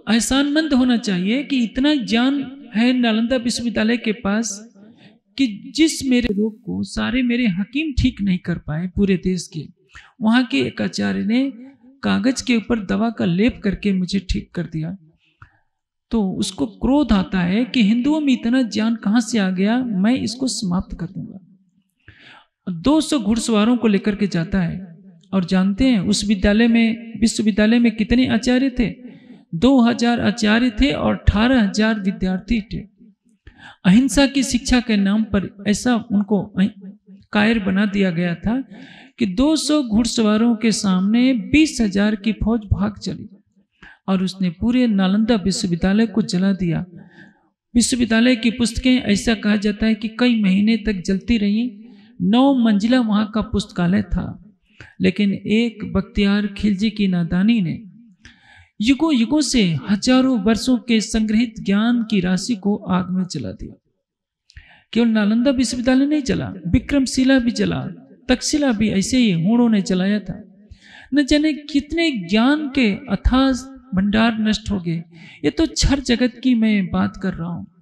एहसानमंद होना चाहिए कि इतना ज्ञान है नालंदा विश्वविद्यालय के पास कि जिस मेरे रोग को सारे मेरे हकीम ठीक नहीं कर पाए पूरे देश के, वहाँ के एक आचार्य ने कागज के ऊपर दवा का लेप करके मुझे ठीक कर दिया। तो उसको क्रोध आता है कि हिंदुओं में इतना ज्ञान कहाँ से आ गया, मैं इसको समाप्त कर दूंगा। 200 घुड़सवारों को लेकर के जाता है। और जानते हैं उस विश्वविद्यालय में कितने आचार्य थे? 2000 आचार्य थे और 18,000 विद्यार्थी थे। अहिंसा की शिक्षा के नाम पर ऐसा उनको कायर बना दिया गया था कि 200 घुड़सवारों के सामने 20,000 की फौज भाग चली और उसने पूरे नालंदा विश्वविद्यालय को जला दिया। विश्वविद्यालय की पुस्तकें ऐसा कहा जाता है कि कई महीने तक जलती रहीं। 9 मंजिला वहाँ का पुस्तकालय था, लेकिन एक बख्तियार खिलजी की नादानी ने युगों युगों से हजारों वर्षों के संग्रहित ज्ञान की राशि को आग में जला दिया। केवल नालंदा विश्वविद्यालय नहीं जला, विक्रमशिला भी जला, तक्षशिला भी ऐसे ही हूणों ने जलाया था। न जाने कितने ज्ञान के अथाह भंडार नष्ट हो गए। ये तो क्षर जगत की मैं बात कर रहा हूं।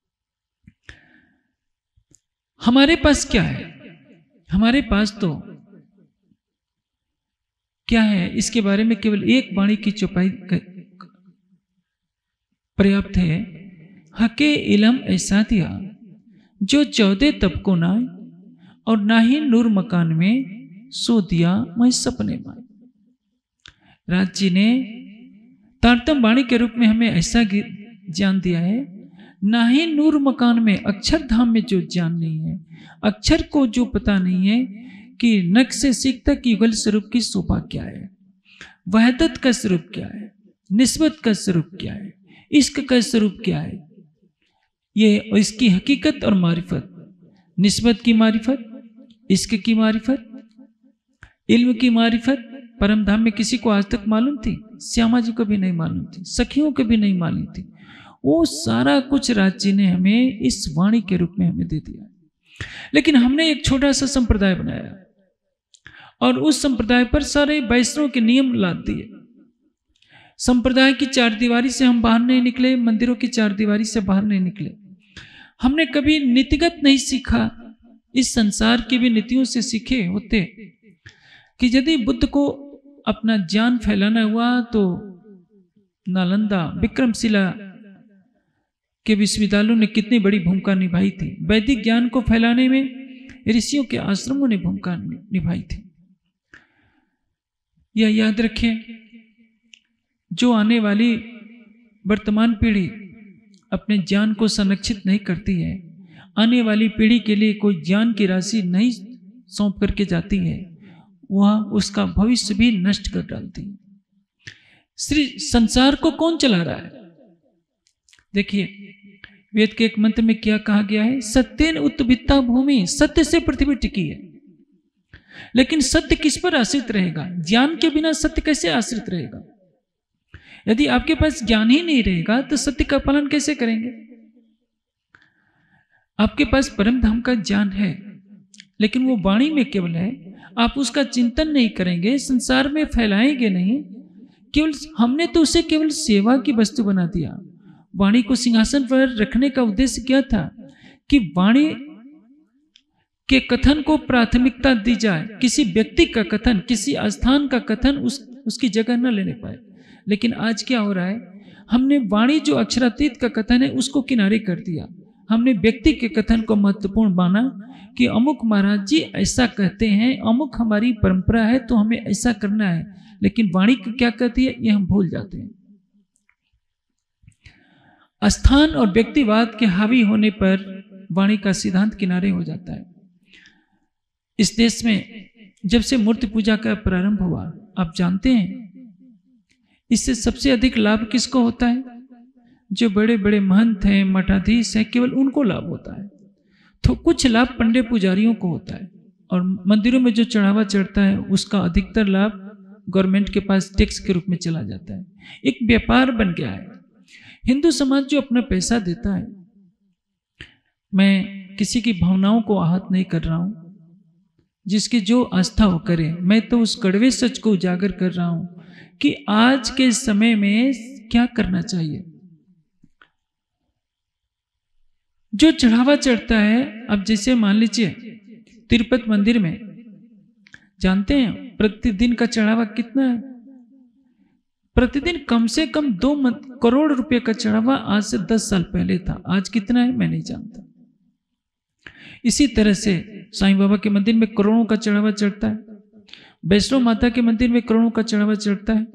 हमारे पास क्या है? हमारे पास तो क्या है, इसके बारे में केवल एक वाणी की चौपाई पर्याप्त है। हके इलम ऐसा दिया जो 14 तबकों ना, और ना ही नूर मकान में सो दिया मैं सपने में। राज जी ने तारतम वाणी के रूप में हमें ऐसा ज्ञान दिया है। ना ही नूर मकान में, अक्षरधाम में जो ज्ञान नहीं है, अक्षर को जो पता नहीं है कि नक से सीख तक युगल स्वरूप की शोभा क्या है, वहदत का स्वरूप क्या है, निस्बत का स्वरूप क्या है, इश्क का स्वरूप क्या है, ये इसकी हकीकत और मारिफत, निस्बत की मारिफत, इश्क की मारिफत, इल्म की मारिफत परम धाम में किसी को आज तक मालूम थी? श्यामा जी को भी नहीं मालूम थी, सखियों को भी नहीं मालूम थी। वो सारा कुछ राज जी ने हमें इस वाणी के रूप में हमें दे दिया। लेकिन हमने एक छोटा सा संप्रदाय बनाया और उस संप्रदाय पर सारे वैष्णव के नियम लाद दिए। संप्रदाय की चारदीवारी से हम बाहर नहीं निकले, मंदिरों की चारदीवारी से बाहर नहीं निकले। हमने कभी नीतिगत नहीं सीखा। इस संसार की भी नीतियों से सीखे होते कि यदि बुद्ध को अपना ज्ञान फैलाना हुआ तो नालंदा विक्रमशिला के विश्वविद्यालयों ने कितनी बड़ी भूमिका निभाई थी। वैदिक ज्ञान को फैलाने में ऋषियों के आश्रमों ने भूमिका निभाई थी। यह याद रखें, जो आने वाली वर्तमान पीढ़ी अपने ज्ञान को संरक्षित नहीं करती है, आने वाली पीढ़ी के लिए कोई ज्ञान की राशि नहीं सौंप करके जाती है, वह उसका भविष्य भी नष्ट कर डालती है। श्री संसार को कौन चला रहा है? देखिए, वेद के एक मंत्र में क्या कहा गया है? सत्येन उत्तवित्ता भूमि, सत्य से पृथ्वी टिकी है। लेकिन सत्य किस पर आश्रित रहेगा? ज्ञान के बिना सत्य कैसे आश्रित रहेगा? यदि आपके पास ज्ञान ही नहीं रहेगा तो सत्य का पालन कैसे करेंगे? आपके पास परम धाम का ज्ञान है, लेकिन वो वाणी में केवल है। आप उसका चिंतन नहीं करेंगे, संसार में फैलाएंगे नहीं। केवल हमने तो उसे केवल सेवा की वस्तु बना दिया। वाणी को सिंहासन पर रखने का उद्देश्य क्या था? कि वाणी के कथन को प्राथमिकता दी जाए। किसी व्यक्ति का कथन, किसी स्थान का कथन उसकी जगह न लेने पाए। लेकिन आज क्या हो रहा है? हमने वाणी जो अक्षरातीत का कथन है उसको किनारे कर दिया। हमने व्यक्ति के कथन को महत्वपूर्ण माना कि अमुक महाराज जी ऐसा कहते हैं, अमुक हमारी परंपरा है तो हमें ऐसा करना है। लेकिन वाणी क्या कहती है ये हम भूल जाते हैं। स्थान और व्यक्तिवाद के हावी होने पर वाणी का सिद्धांत किनारे हो जाता है। इस देश में जब से मूर्ति पूजा का प्रारंभ हुआ, आप जानते हैं इससे सबसे अधिक लाभ किसको होता है? जो बड़े बड़े महंत हैं, मठाधीश हैं, केवल उनको लाभ होता है। तो कुछ लाभ पंडित पुजारियों को होता है, और मंदिरों में जो चढ़ावा चढ़ता है उसका अधिकतर लाभ गवर्नमेंट के पास टैक्स के रूप में चला जाता है। एक व्यापार बन गया है। हिंदू समाज जो अपना पैसा देता है, मैं किसी की भावनाओं को आहत नहीं कर रहा हूं, जिसकी जो आस्था हो करे। मैं तो उस कड़वे सच को उजागर कर रहा हूं कि आज के समय में क्या करना चाहिए। जो चढ़ावा चढ़ता है, अब जैसे मान लीजिए तिरुपति मंदिर में जानते हैं प्रतिदिन का चढ़ावा कितना है? प्रतिदिन कम से कम 2 करोड़ रुपए का चढ़ावा आज से 10 साल पहले था। आज कितना है मैं नहीं जानता। इसी तरह से साईं बाबा के मंदिर में करोड़ों का चढ़ावा चढ़ता है, वैष्णो माता के मंदिर में करोड़ों का चढ़ावा चढ़ता है।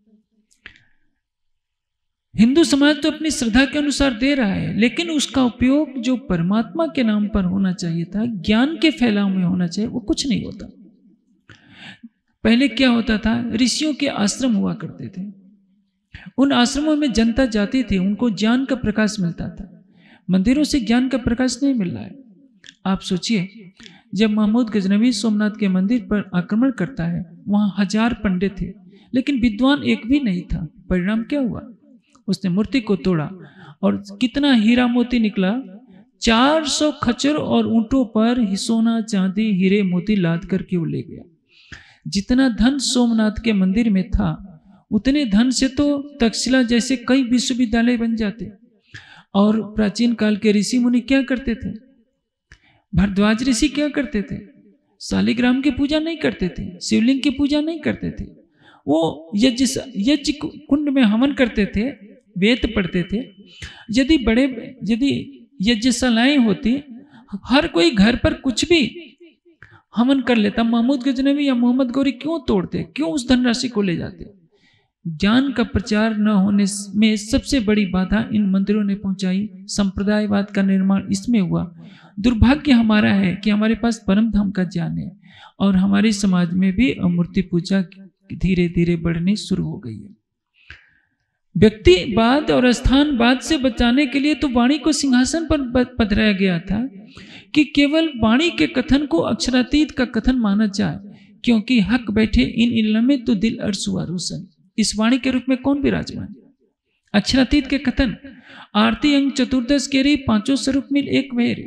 हिंदू समाज तो अपनी श्रद्धा के अनुसार दे रहा है, लेकिन उसका उपयोग जो परमात्मा के नाम पर होना चाहिए था, ज्ञान के फैलाव में होना चाहिए, वो कुछ नहीं होता। पहले क्या होता था, ऋषियों के आश्रम हुआ करते थे, उन आश्रमों में जनता जाती थी, उनको ज्ञान का प्रकाश मिलता था। मंदिरों से ज्ञान का प्रकाश नहीं मिल रहा है। आप सोचिए, जब महमूद गजनवी सोमनाथ के मंदिर पर आक्रमण करता है, वहां 1000 पंडित थे, लेकिन विद्वान एक भी नहीं था। परिणाम क्या हुआ? उसने मूर्ति को तोड़ा और कितना हीरा मोती निकला। 400 खच्चर और ऊंटों पर सोना चांदी हीरे मोती लाद करके वो ले गया। जितना धन सोमनाथ के मंदिर में था, उतने धन से तो तक्षशिला जैसे कई विश्वविद्यालय बन जाते। और प्राचीन काल के ऋषि मुनि क्या करते थे? भरद्वाज ऋषि क्या करते थे? शालिग्राम की पूजा नहीं करते थे, शिवलिंग की पूजा नहीं करते थे। वो यज्ञ कुंड में हवन करते थे, वेद पढ़ते थे। यदि यज्ञशालाएं होती, हर कोई घर पर कुछ भी हवन कर लेता। महमूद गजनवी या मोहम्मद गौरी क्यों तोड़ते? क्यों उस धनराशि को ले जाते? ज्ञान का प्रचार न होने में सबसे बड़ी बाधा इन मंदिरों ने पहुंचाई। संप्रदायवाद का निर्माण इसमें हुआ। दुर्भाग्य हमारा है कि हमारे पास परम धाम का ज्ञान है और हमारे समाज में भी मूर्ति पूजा धीरे धीरे बढ़नी शुरू हो गई है। व्यक्तिवाद और स्थानवाद से बचाने के लिए तो वाणी को सिंहासन पर पधराया गया था कि केवल वाणी के कथन को अक्षरातीत का कथन माना जाए, क्योंकि हक बैठे इन इल्म में तो दिल अर्श हुआ रोशन। इस वाणी के रूप में कौन विराजमान? अक्षरातीत के कथन। आरती अंग चतुर्दश के रे 5 स्वरूप मिल एक वेर।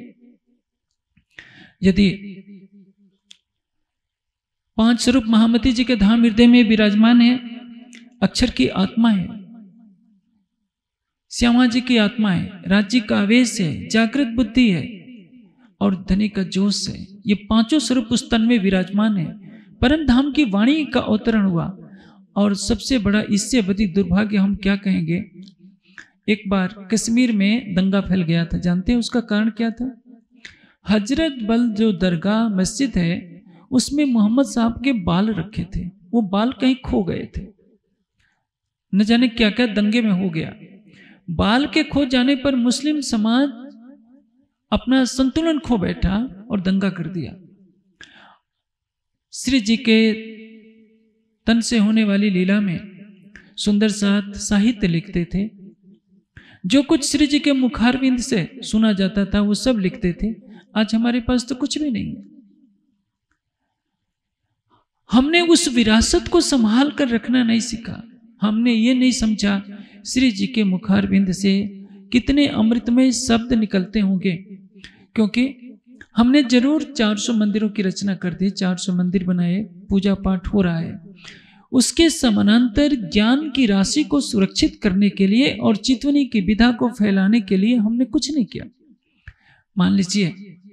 यदि 5 स्वरूप महामती जी के धाम हृदय में विराजमान है, अक्षर की आत्मा है, श्यामा जी की आत्मा है, राज्य का आवेश है, जागृत बुद्धि है और धनी का जोश है। ये 5 स्वरूप उस तन में विराजमान है। परम धाम की वाणी का अवतरण हुआ। और सबसे बड़ा इससे अधिक दुर्भाग्य हम क्या कहेंगे, एक बार कश्मीर में दंगा फैल गया था। जानते हैं उसका कारण क्या था? हजरत बल जो दरगाह मस्जिद है, उसमें मोहम्मद साहब के बाल रखे थे। वो बाल कहीं खो गए थे, न जाने क्या क्या दंगे में हो गया। बाल के खो जाने पर मुस्लिम समाज अपना संतुलन खो बैठा और दंगा कर दिया। श्री जी के तन से होने वाली लीला में सुंदर साहित्य लिखते थे। जो कुछ श्री जी के मुखारविंद से सुना जाता था वो सब लिखते थे। आज हमारे पास तो कुछ भी नहीं है। हमने उस विरासत को संभाल कर रखना नहीं सीखा। हमने ये नहीं समझा श्री जी के मुखारविंद से कितने अमृतमय शब्द निकलते होंगे, क्योंकि हमने जरूर 400 मंदिरों की रचना कर दी, 400 मंदिर बनाए, पूजा पाठ हो रहा है। उसके समानांतर ज्ञान की राशि को सुरक्षित करने के लिए और चितवनी की विधा को फैलाने के लिए हमने कुछ नहीं किया। मान लीजिए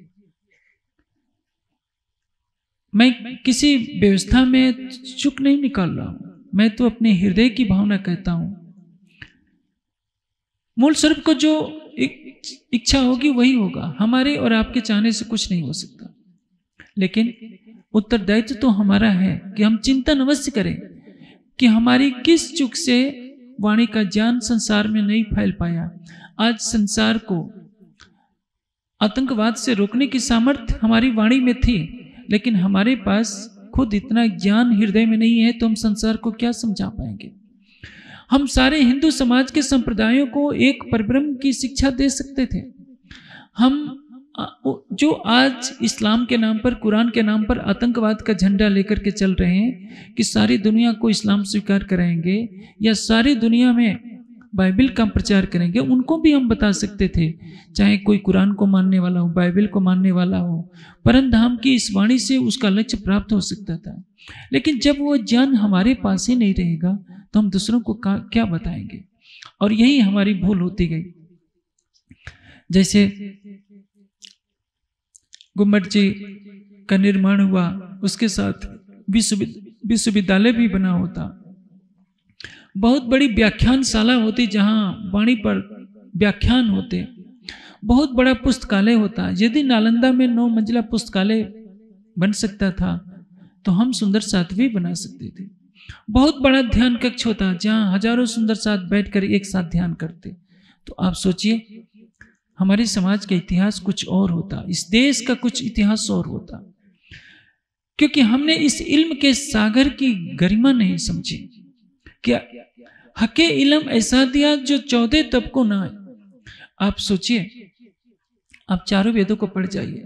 मैं किसी व्यवस्था में चुक नहीं निकाल रहा हूं, मैं तो अपने हृदय की भावना कहता हूं। मूल स्वरूप को जो इच्छा होगी वही होगा। हमारे और आपके चाहने से कुछ नहीं हो सकता, लेकिन उत्तरदायित्व तो हमारा है कि हम चिंतन अवश्य करें कि हमारी किस चूक से वाणी का ज्ञान संसार में नहीं फैल पाया। आज संसार को आतंकवाद से रोकने की सामर्थ्य हमारी वाणी में थी, लेकिन हमारे पास खुद इतना ज्ञान हृदय में नहीं है, तो हम संसार को क्या समझा पाएंगे। हम सारे हिंदू समाज के संप्रदायों को एक परब्रह्म की शिक्षा दे सकते थे। हम जो आज इस्लाम के नाम पर, कुरान के नाम पर आतंकवाद का झंडा लेकर के चल रहे हैं कि सारी दुनिया को इस्लाम स्वीकार कराएंगे या सारी दुनिया में बाइबल का प्रचार करेंगे, उनको भी हम बता सकते थे। चाहे कोई कुरान को मानने वाला हो, बाइबल को मानने वाला हो, परम धाम की इस वाणी से उसका लक्ष्य प्राप्त हो सकता था। लेकिन जब वो ज्ञान हमारे पास ही नहीं रहेगा तो हम दूसरों को क्या बताएंगे। और यही हमारी भूल होती गई। जैसे गुम्बद जी का निर्माण हुआ, उसके साथ विश्वविद्यालय भी बना होता, बहुत बड़ी व्याख्यानशाला होती जहां वाणी पर व्याख्यान होते, बहुत बड़ा पुस्तकालय होता। यदि नालंदा में 9 मंजिला पुस्तकालय बन सकता था तो हम सुंदर साथ भी बना सकते थे। बहुत बड़ा ध्यान कक्ष होता जहां हजारों सुंदर साथ बैठकर एक साथ ध्यान करते। तो आप सोचिए, हमारे समाज का इतिहास कुछ और होता, इस देश का कुछ इतिहास और होता, क्योंकि हमने इस इल्म के सागर की गरिमा नहीं समझी। क्या हके इल्म ऐसा दिया जो 14 तबकों ना आए। आप सोचिए, आप चारों वेदों को पढ़ जाइए,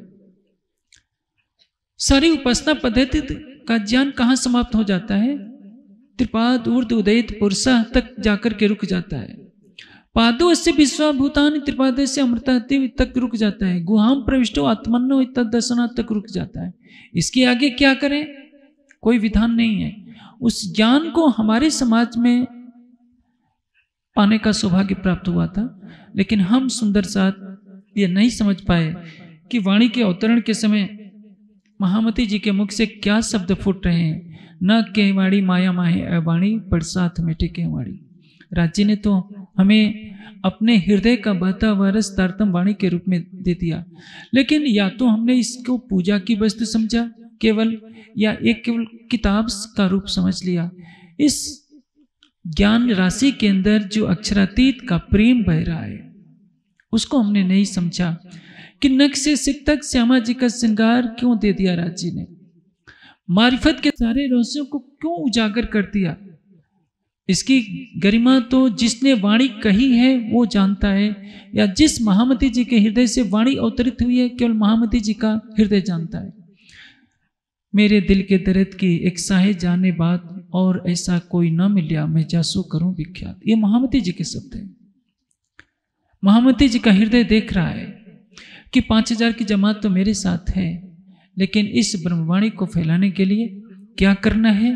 सारी उपासना पद्धति का ज्ञान कहां समाप्त हो जाता है? त्रिपाद ऊर्ध्व उदयित पुरुषा तक जाकर के रुक जाता है। पादो से विश्वभूतानि त्रिपादे से अमृताति तक रुक जाता है। गुहाम प्रविष्टो आत्मनो तदर्शना तक रुक जाता है। इसके आगे क्या करें? कोई विधान नहीं है। उस ज्ञान को हमारे समाज में पाने का सौभाग्य प्राप्त हुआ था, लेकिन हम सुंदर साथ ये नहीं समझ पाए कि वाणी के अवतरण के समय महामती जी के मुख से क्या शब्द फूट रहे हैं। न केवाड़ी माया माहे अवाणी पर साथ में टिके वाणी। राज्य ने तो हमें अपने हृदय का बहता हुआ रस तारतम वाणी के रूप में दे दिया, लेकिन या तो हमने इसको पूजा की वस्तु समझा केवल, या एक केवल किताब का रूप समझ लिया। इस ज्ञान राशि के अंदर जो अक्षरातीत का प्रेम बह रहा है उसको हमने नहीं समझा कि नख से सिर तक श्यामा जी का श्रृंगार क्यों दे दिया राज्य ने, मारिफत के सारे रहस्यों को क्यों उजागर कर दिया। इसकी गरिमा तो जिसने वाणी कही है वो जानता है, या जिस महामती जी के हृदय से वाणी अवतरित हुई है केवल महामती जी का हृदय जानता है। मेरे दिल के दर्द की एक साहे जाने बात और ऐसा कोई न मिलिया, मैं जासू करूं विख्यात। ये महामती जी के शब्द हैं। महामती जी का हृदय देख रहा है कि 5000 की जमात तो मेरे साथ है, लेकिन इस ब्रह्मवाणी को फैलाने के लिए क्या करना है।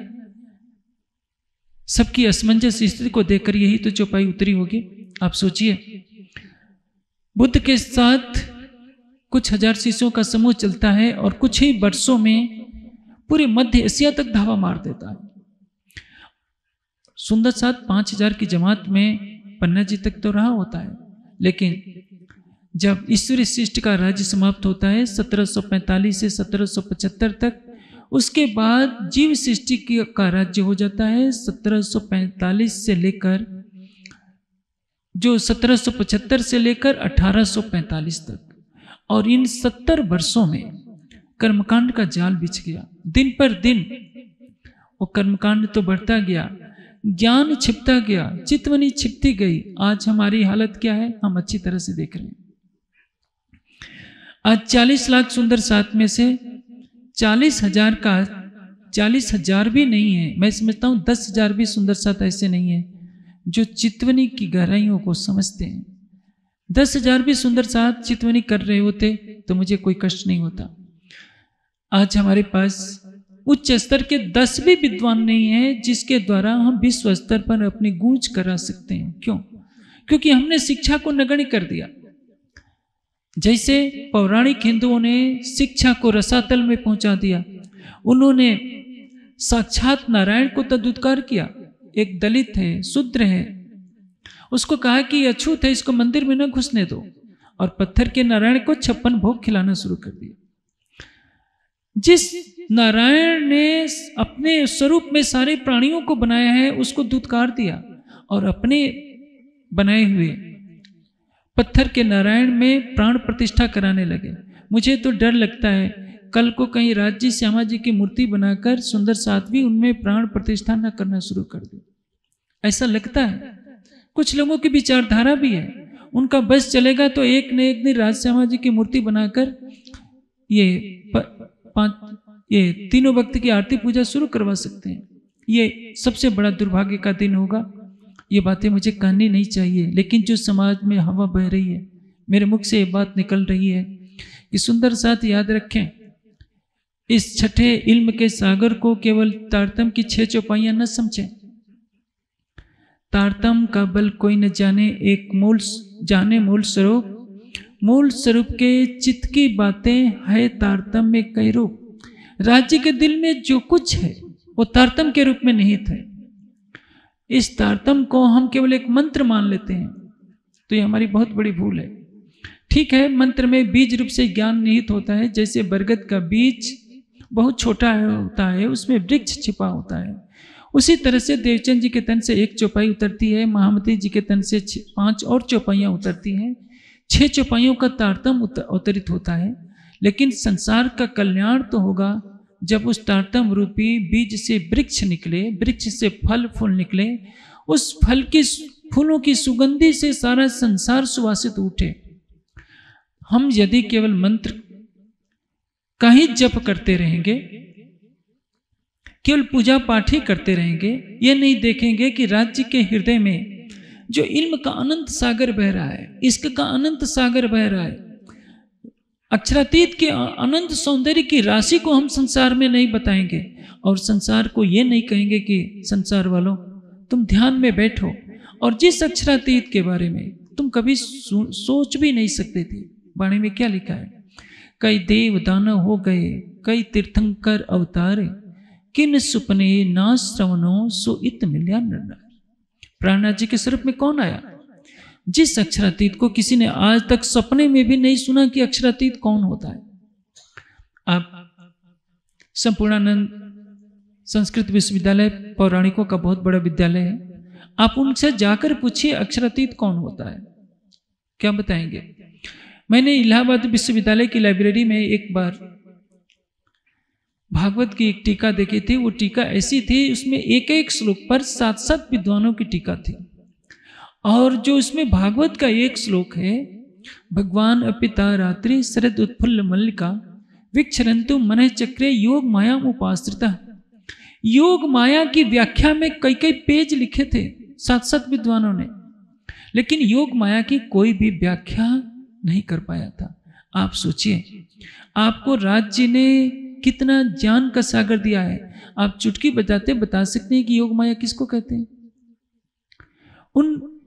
सबकी असमंजस स्थिति को देखकर यही तो चौपाई उतरी होगी। आप सोचिए, बुद्ध के साथ कुछ हजार शिष्यों का समूह चलता है और कुछ ही वर्षों में पूरे मध्य एशिया तक धावा मार देता है। सुंदर साथ 5000 की जमात में पन्ना जी तक तो रहा होता है, लेकिन जब ईश्वरी शिष्ट का राज्य समाप्त होता है 1745 से 1775 तक, उसके बाद जीव सृष्टि का राज्य हो जाता है 1745 से लेकर, जो 1775 से लेकर 1845 तक। और इन 70 वर्षों में कर्मकांड का जाल बिछ गया। दिन पर दिन वो कर्मकांड तो बढ़ता गया, ज्ञान छिपता गया, चितवनी छिपती गई। आज हमारी हालत क्या है, हम अच्छी तरह से देख रहे हैं। आज 40 लाख सुंदर साथ में से 40,000 का 40,000 भी नहीं है, मैं समझता हूं 10,000 भी सुंदर साथ ऐसे नहीं है जो चितवनी की गहराइयों को समझते हैं। 10,000 भी सुंदर साथ चितवनी कर रहे होते तो मुझे कोई कष्ट नहीं होता। आज हमारे पास उच्च स्तर के 10 भी विद्वान नहीं है जिसके द्वारा हम विश्व स्तर पर अपनी गूंज करा सकते हैं। क्यों? क्योंकि हमने शिक्षा को नगण्य कर दिया। जैसे पौराणिक हिंदुओं ने शिक्षा को रसातल में पहुंचा दिया, उन्होंने साक्षात नारायण को तदुत्कार किया। एक दलित है, शूद्र है, उसको कहा कि ये अछूत है, इसको मंदिर में न घुसने दो, और पत्थर के नारायण को 56 भोग खिलाना शुरू कर दिया। जिस नारायण ने अपने स्वरूप में सारे प्राणियों को बनाया है उसको दुत्कार दिया, और अपने बनाए हुए पत्थर के नारायण में प्राण प्रतिष्ठा कराने लगे। मुझे तो डर लगता है कल को कहीं राज्य श्यामा जी की मूर्ति बनाकर सुंदर साध्वी उनमें प्राण प्रतिष्ठा न करना शुरू कर दे। ऐसा लगता है। कुछ लोगों की विचारधारा भी है, उनका बस चलेगा तो एक न एक दिन राज श्यामा जी की मूर्ति बनाकर ये तीनों वक्त की आरती पूजा शुरू करवा सकते हैं। ये सबसे बड़ा दुर्भाग्य का दिन होगा। ये बातें मुझे कहनी नहीं चाहिए, लेकिन जो समाज में हवा बह रही है, मेरे मुख से ये बात निकल रही है कि सुंदर साथ याद रखें, इस छठे इल्म के सागर को केवल तारतम की 6 चौपाइयां न समझें। तारतम का बल कोई न जाने, एक मूल जाने मूल स्वरूप। मूल स्वरूप के चित्त की बातें है तारतम में कई रूप। राज्य के दिल में जो कुछ है वो तारतम के रूप में निहित है। इस तारतम को हम केवल एक मंत्र मान लेते हैं, तो ये हमारी बहुत बड़ी भूल है। ठीक है, मंत्र में बीज रूप से ज्ञान निहित होता है। जैसे बरगद का बीज बहुत छोटा होता है, उसमें वृक्ष छिपा होता है। उसी तरह से देवचंद जी के तन से एक चौपाई उतरती है, महामती जी के तन से 5 और चौपाइयाँ उतरती हैं। 6 चौपाइयों का तारतम अवतरित होता है। लेकिन संसार का कल्याण तो होगा जब उस तारतम रूपी बीज से वृक्ष निकले, वृक्ष से फल फूल निकले, उस फल की फूलों की सुगंधि से सारा संसार सुवासित उठे। हम यदि केवल मंत्र का ही जप करते रहेंगे, केवल पूजा पाठ ही करते रहेंगे, ये नहीं देखेंगे कि राज्य के हृदय में जो इल्म का अनंत सागर बह रहा है, इश्क का अनंत सागर बह रहा है, अक्षरातीत के अनंत सौंदर्य की राशि को हम संसार में नहीं बताएंगे और संसार को ये नहीं कहेंगे कि संसार वालों तुम ध्यान में बैठो और जिस अक्षरातीत के बारे में तुम कभी सोच भी नहीं सकते थे। वाणी में क्या लिखा है? कई देव दानव हो गए, कई तीर्थंकर अवतारे, किन सुपने ना श्रवणों सो इत मिल्या नर। प्राणनाथ जी के स्वरूप में कौन आया? जिस अक्षरातीत को किसी ने आज तक सपने में भी नहीं सुना कि अक्षरातीत कौन होता है। आप संपूर्णानंद संस्कृत विश्वविद्यालय पौराणिकों का बहुत बड़ा विद्यालय है, आप उनसे जाकर पूछिए अक्षरातीत कौन होता है, क्या बताएंगे? मैंने इलाहाबाद विश्वविद्यालय की लाइब्रेरी में एक बार भागवत की एक टीका देखी थी। वो टीका ऐसी थी, उसमें एक एक श्लोक पर 7-7 विद्वानों की टीका थी। और जो इसमें भागवत का एक श्लोक है, भगवान अपिता रात्रि शरद उत्फुल्ल मल्लिका विक्षरंतु मनः चक्रे योग माया उपाश्रिता। योग माया की व्याख्या में कई कई पेज लिखे थे 7-7 विद्वानों ने, लेकिन योग माया की कोई भी व्याख्या नहीं कर पाया था। आप सोचिए, आपको राज्य ने कितना ज्ञान का सागर दिया है। आप चुटकी बजाते बता सकते हैं कि योग माया किसको कहते हैं? उन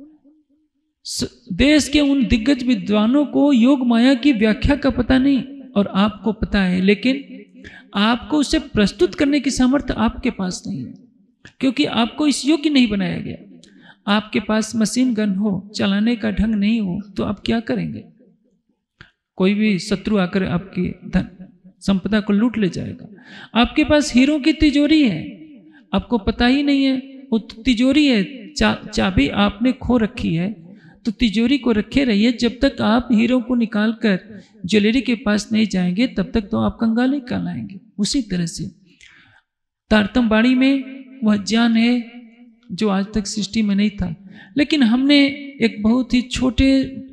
देश के उन दिग्गज विद्वानों को योग माया की व्याख्या का पता नहीं और आपको पता है, लेकिन आपको उसे प्रस्तुत करने की सामर्थ्य आपके पास नहीं है, क्योंकि आपको इस योग्य नहीं बनाया गया। आपके पास मशीन गन हो, चलाने का ढंग नहीं हो, तो आप क्या करेंगे? कोई भी शत्रु आकर आपकी धन संपदा को लूट ले जाएगा। आपके पास हीरो की तिजोरी है, आपको पता ही नहीं है वो तिजोरी है, चाबी आपने खो रखी है, तो तिजोरी को रखे रहिए। जब तक आप हीरो को निकाल कर ज्वेलरी के पास नहीं जाएंगे, तब तक तो आप कंगाल ही कहलाएंगे। उसी तरह से तारतम वाणी में वह ज्ञान है जो आज तक सृष्टि में नहीं था, लेकिन हमने एक बहुत ही छोटे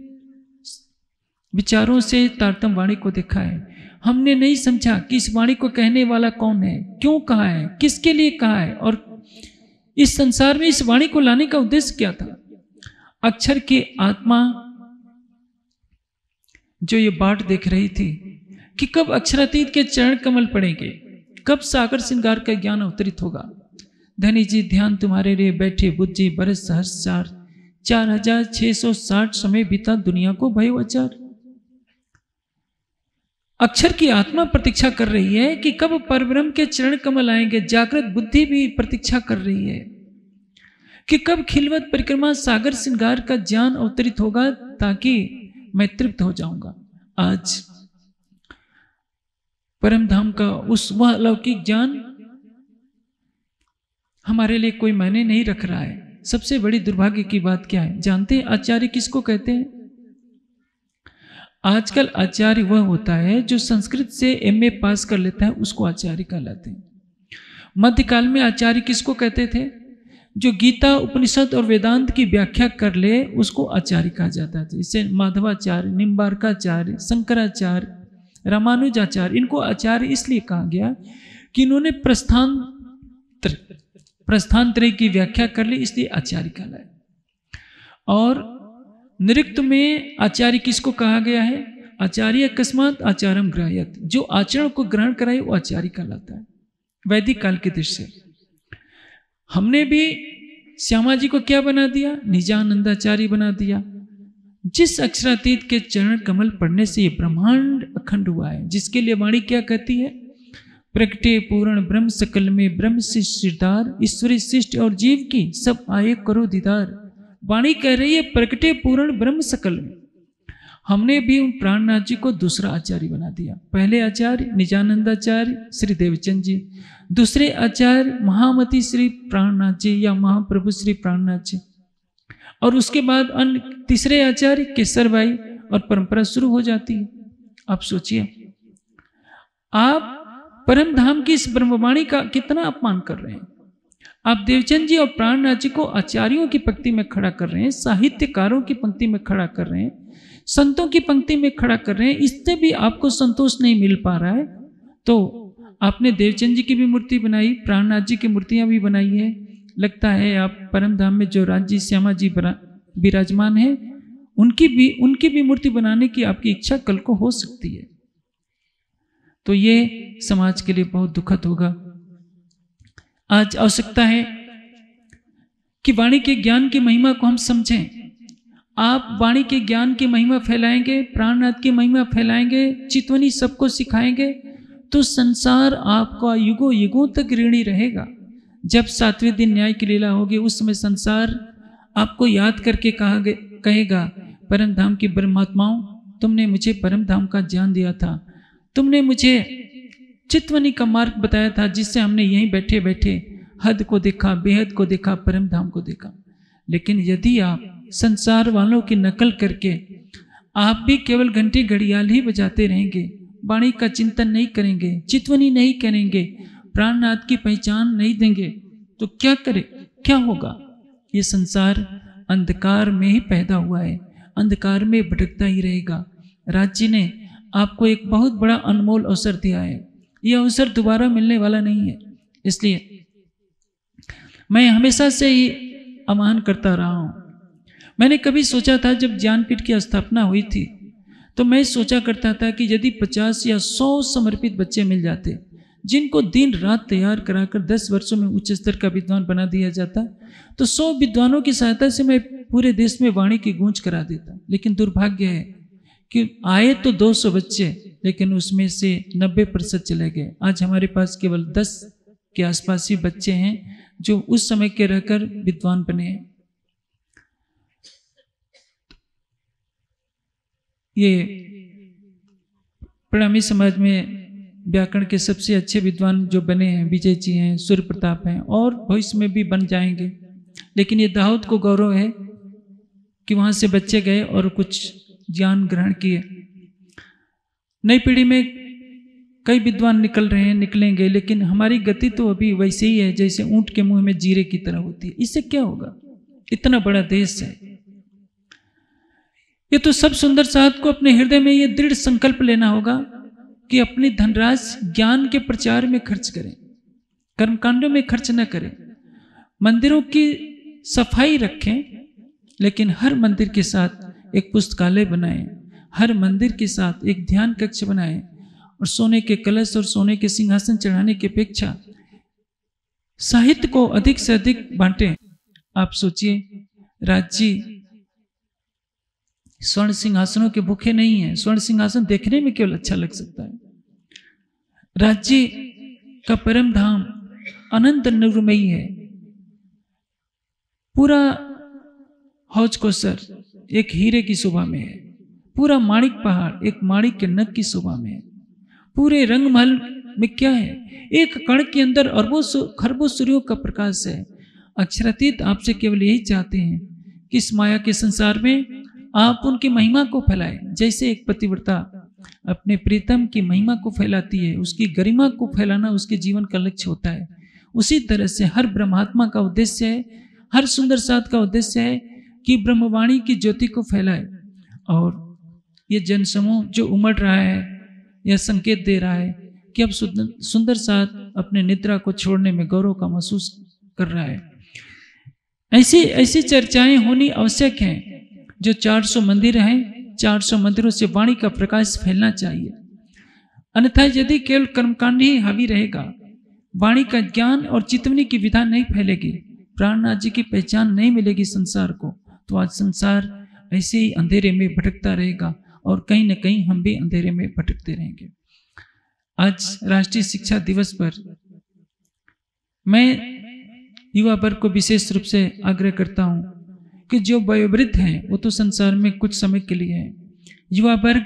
विचारों से तारतम वाणी को देखा है। हमने नहीं समझा कि इस वाणी को कहने वाला कौन है, क्यों कहा है, किसके लिए कहा है, और इस संसार में इस वाणी को लाने का उद्देश्य क्या था। अक्षर की आत्मा जो ये बाट देख रही थी कि कब अक्षरातीत के चरण कमल पड़ेंगे, कब सागर श्रृंगार का ज्ञान अवतरित होगा। धनी जी ध्यान तुम्हारे लिए बैठे बुद्धि बरस सहस्र 4660 समय बीता दुनिया को भयो अचार। अक्षर की आत्मा प्रतीक्षा कर रही है कि कब परब्रह्म के चरण कमल आएंगे। जागृत बुद्धि भी प्रतीक्षा कर रही है कि कब खिलवत परिक्रमा सागर श्रृंगार का ज्ञान अवतरित होगा, ताकि मैं तृप्त हो जाऊंगा। आज परम धाम का उस वह अलौकिक ज्ञान हमारे लिए कोई मायने नहीं रख रहा है। सबसे बड़ी दुर्भाग्य की बात क्या है जानते हैं? आचार्य किसको कहते हैं? आजकल आचार्य वह होता है जो संस्कृत से एमए पास कर लेता है, उसको आचार्य कहलाते हैं। मध्यकाल में आचार्य किसको कहते थे? जो गीता उपनिषद और वेदांत की व्याख्या कर ले उसको आचार्य कहा जाता था। जैसे माधवाचार्य, निम्बार्काचार्य, शंकराचार्य, रामानुजाचार्य, इनको आचार्य इसलिए कहा गया कि इन्होंने प्रस्थानत्रय की व्याख्या कर ली, इसलिए आचार्य कहलाए। और निरुक्त में आचार्य किसको कहा गया है? आचार्य अकस्मात आचारम ग्राह्यत, जो आचरण को ग्रहण कराए वो आचार्य कहलाता है वैदिक काल की दृष्टि से। हमने भी श्यामा जी को क्या बना दिया? निजानंदाचार्य बना दिया। जिस अक्षरातीत के चरण कमल पढ़ने से ये ब्रह्मांड अखंड हुआ है, जिसके लिए वाणी क्या कहती है? प्रगटे पूर्ण ब्रह्म सकल में ब्रह्म शिष्टार, ईश्वरी शिष्ट और जीव की सब आए करो दीदार। वाणी कह रही है प्रगटे पूर्ण ब्रह्म सकल में। हमने भी उन प्राणनाथ जी को दूसरा आचार्य बना दिया। पहले आचार्य निजानंदाचार्य श्री देवचंद जी, दूसरे आचार्य महामती श्री प्राणनाथ जी या महाप्रभु श्री प्राणनाथ जी, और उसके बाद अन्य तीसरे आचार्य केसर भाई, और परंपरा शुरू हो जाती है। आप सोचिए, आप परम धाम की इस ब्रह्मवाणी का कितना अपमान कर रहे हैं। आप देवचंद जी और प्राणनाथ जी को आचार्यों की पंक्ति में खड़ा कर रहे हैं, साहित्यकारों की पंक्ति में खड़ा कर रहे हैं, संतों की पंक्ति में खड़ा कर रहे हैं। इससे भी आपको संतोष नहीं मिल पा रहा है, तो आपने देवचंद जी की भी मूर्ति बनाई, प्राणनाथ जी की मूर्तियां भी बनाई है। लगता है आप परम धाम में जो राज्य श्यामा जी विराजमान है, उनकी भी मूर्ति बनाने की आपकी इच्छा कल को हो सकती है। तो ये समाज के लिए बहुत दुखद होगा। आज आवश्यकता है कि वाणी के ज्ञान की महिमा को हम समझें। आप वाणी के ज्ञान की महिमा फैलाएंगे, प्राणनाथ की महिमा फैलाएंगे, चितवनी सबको सिखाएंगे, तो संसार आपका युगों युगों तक ऋणी रहेगा। जब 7वें दिन न्याय की लीला होगी, उस समय संसार आपको याद करके कहेगा, परम धाम की ब्रह्मात्माओं, तुमने मुझे परम धाम का ज्ञान दिया था, तुमने मुझे चितवनी का मार्ग बताया था, जिससे हमने यहीं बैठे बैठे हद को देखा, बेहद को देखा, परम धाम को देखा। लेकिन यदि आप संसार वालों की नकल करके आप भी केवल घंटे घड़ियाल ही बजाते रहेंगे, वाणी का चिंतन नहीं करेंगे, चितवनी नहीं करेंगे, प्राणनाथ की पहचान नहीं देंगे, तो क्या होगा? ये संसार अंधकार में ही पैदा हुआ है, अंधकार में भटकता ही रहेगा। राज्य ने आपको एक बहुत बड़ा अनमोल अवसर दिया है, यह अवसर दोबारा मिलने वाला नहीं है। इसलिए मैं हमेशा से ही आह्वान करता रहा हूँ। मैंने कभी सोचा था, जब ज्ञानपीठ की स्थापना हुई थी, तो मैं सोचा करता था कि यदि 50 या 100 समर्पित बच्चे मिल जाते, जिनको दिन रात तैयार कराकर 10 वर्षों में उच्च स्तर का विद्वान बना दिया जाता, तो 100 विद्वानों की सहायता से मैं पूरे देश में वाणी की गूंज करा देता। लेकिन दुर्भाग्य है कि आए तो 200 बच्चे, लेकिन उसमें से 90% चले गए। आज हमारे पास केवल 10 के आसपास ही बच्चे हैं जो उस समय के रहकर विद्वान बने हैं। ये प्रणामी समाज में व्याकरण के सबसे अच्छे विद्वान जो बने हैं, विजय जी हैं, सूर्य प्रताप हैं, और भविष्य में भी बन जाएंगे। लेकिन ये दाऊद को गौरव है कि वहाँ से बच्चे गए और कुछ ज्ञान ग्रहण किए। नई पीढ़ी में कई विद्वान निकल रहे हैं, निकलेंगे, लेकिन हमारी गति तो अभी वैसे ही है जैसे ऊंट के मुंह में जीरे की तरह होती है। इससे क्या होगा? इतना बड़ा देश है। ये तो सब सुंदर साहब को अपने हृदय में ये दृढ़ संकल्प लेना होगा कि अपनी धनराशि ज्ञान के प्रचार में खर्च करें, कर्मकांडों में खर्च न करें। मंदिरों की सफाई रखें, लेकिन हर मंदिर के साथ एक पुस्तकालय बनाएं, हर मंदिर के साथ एक ध्यान कक्ष बनाएं, और सोने के कलश और सोने के सिंहासन चढ़ाने की अपेक्षा साहित्य को अधिक से अधिक बांटें। आप सोचिए, राज्य स्वर्ण सिंहासनों के भूखे नहीं है। स्वर्ण सिंहासन देखने में केवल अच्छा लग सकता है। राज्य का परम धाम अनंत निर्मयी है। पूरा हौज कोसर एक हीरे की शोभा में है, पूरा माणिक पहाड़ एक माणिक के नग की शोभा में है। पूरे रंगमहल में क्या है? एक कण के अंदर अरबों खरबों सूर्यों का प्रकाश है। अक्षरातीत आपसे केवल यही चाहते हैं कि इस माया के संसार में आप उनकी महिमा को फैलाएं। जैसे एक पतिव्रता अपने प्रीतम की महिमा को फैलाती है, उसकी गरिमा को फैलाना उसके जीवन का लक्ष्य होता है। उसी तरह से हर ब्रह्मात्मा का उद्देश्य है, हर सुंदर साथ का उद्देश्य है कि ब्रह्मवाणी की ज्योति को फैलाए। और ये जनसमूह जो उमड़ रहा है, यह संकेत दे रहा है कि अब सुंदर साथ अपने निद्रा को छोड़ने में गौरव का महसूस कर रहा है। ऐसी चर्चाएं होनी आवश्यक हैं। जो 400 मंदिर हैं, 400 मंदिरों से वाणी का प्रकाश फैलना चाहिए। अन्यथा यदि केवल कर्मकांड ही हावी रहेगा, वाणी का ज्ञान और चितवनी की विधा नहीं फैलेगी, प्राणनाथ जी की पहचान नहीं मिलेगी संसार को, तो आज संसार ऐसे ही अंधेरे में भटकता रहेगा और कहीं ना कहीं हम भी अंधेरे में भटकते रहेंगे। आज राष्ट्रीय शिक्षा दिवस पर मैं युवा वर्ग को विशेष रूप से आग्रह करता हूं कि जो वयोवृद्ध हैं वो तो संसार में कुछ समय के लिए है। युवा वर्ग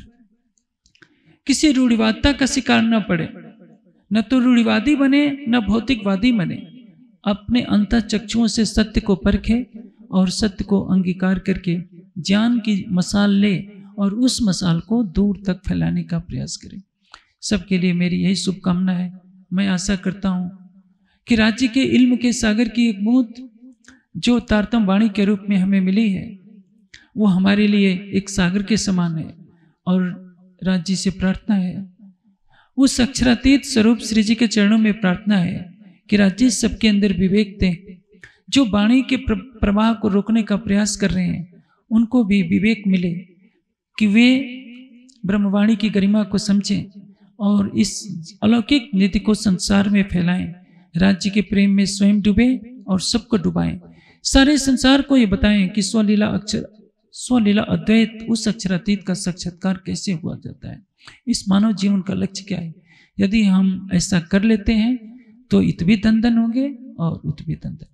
किसी रूढ़िवादिता का शिकार न पड़े, न तो रूढ़िवादी बने न भौतिकवादी बने। अपने अंतःचक्षुओं से सत्य को परखे और सत्य को अंगीकार करके ज्ञान की मशाल ले और उस मशाल को दूर तक फैलाने का प्रयास करें। सबके लिए मेरी यही शुभकामना है। मैं आशा करता हूं कि राज्य के इल्म के सागर की एक बूंद जो तारतम वाणी के रूप में हमें मिली है वो हमारे लिए एक सागर के समान है। और राज्य से प्रार्थना है, उस अक्षरातीत स्वरूप श्री जी के चरणों में प्रार्थना है कि राज्य सबके अंदर विवेक दें। जो वाणी के प्रवाह को रोकने का प्रयास कर रहे हैं उनको भी विवेक मिले कि वे ब्रह्मवाणी की गरिमा को समझें और इस अलौकिक नीति को संसार में फैलाएं। राज्य के प्रेम में स्वयं डूबे और सबको डुबाएं। सारे संसार को ये बताएं कि स्वलीला अद्वैत उस अक्षरातीत का साक्षात्कार कैसे हुआ जाता है। इस मानव जीवन का लक्ष्य क्या है। यदि हम ऐसा कर लेते हैं तो इत भी दंदन होंगे और उत भी दंदन।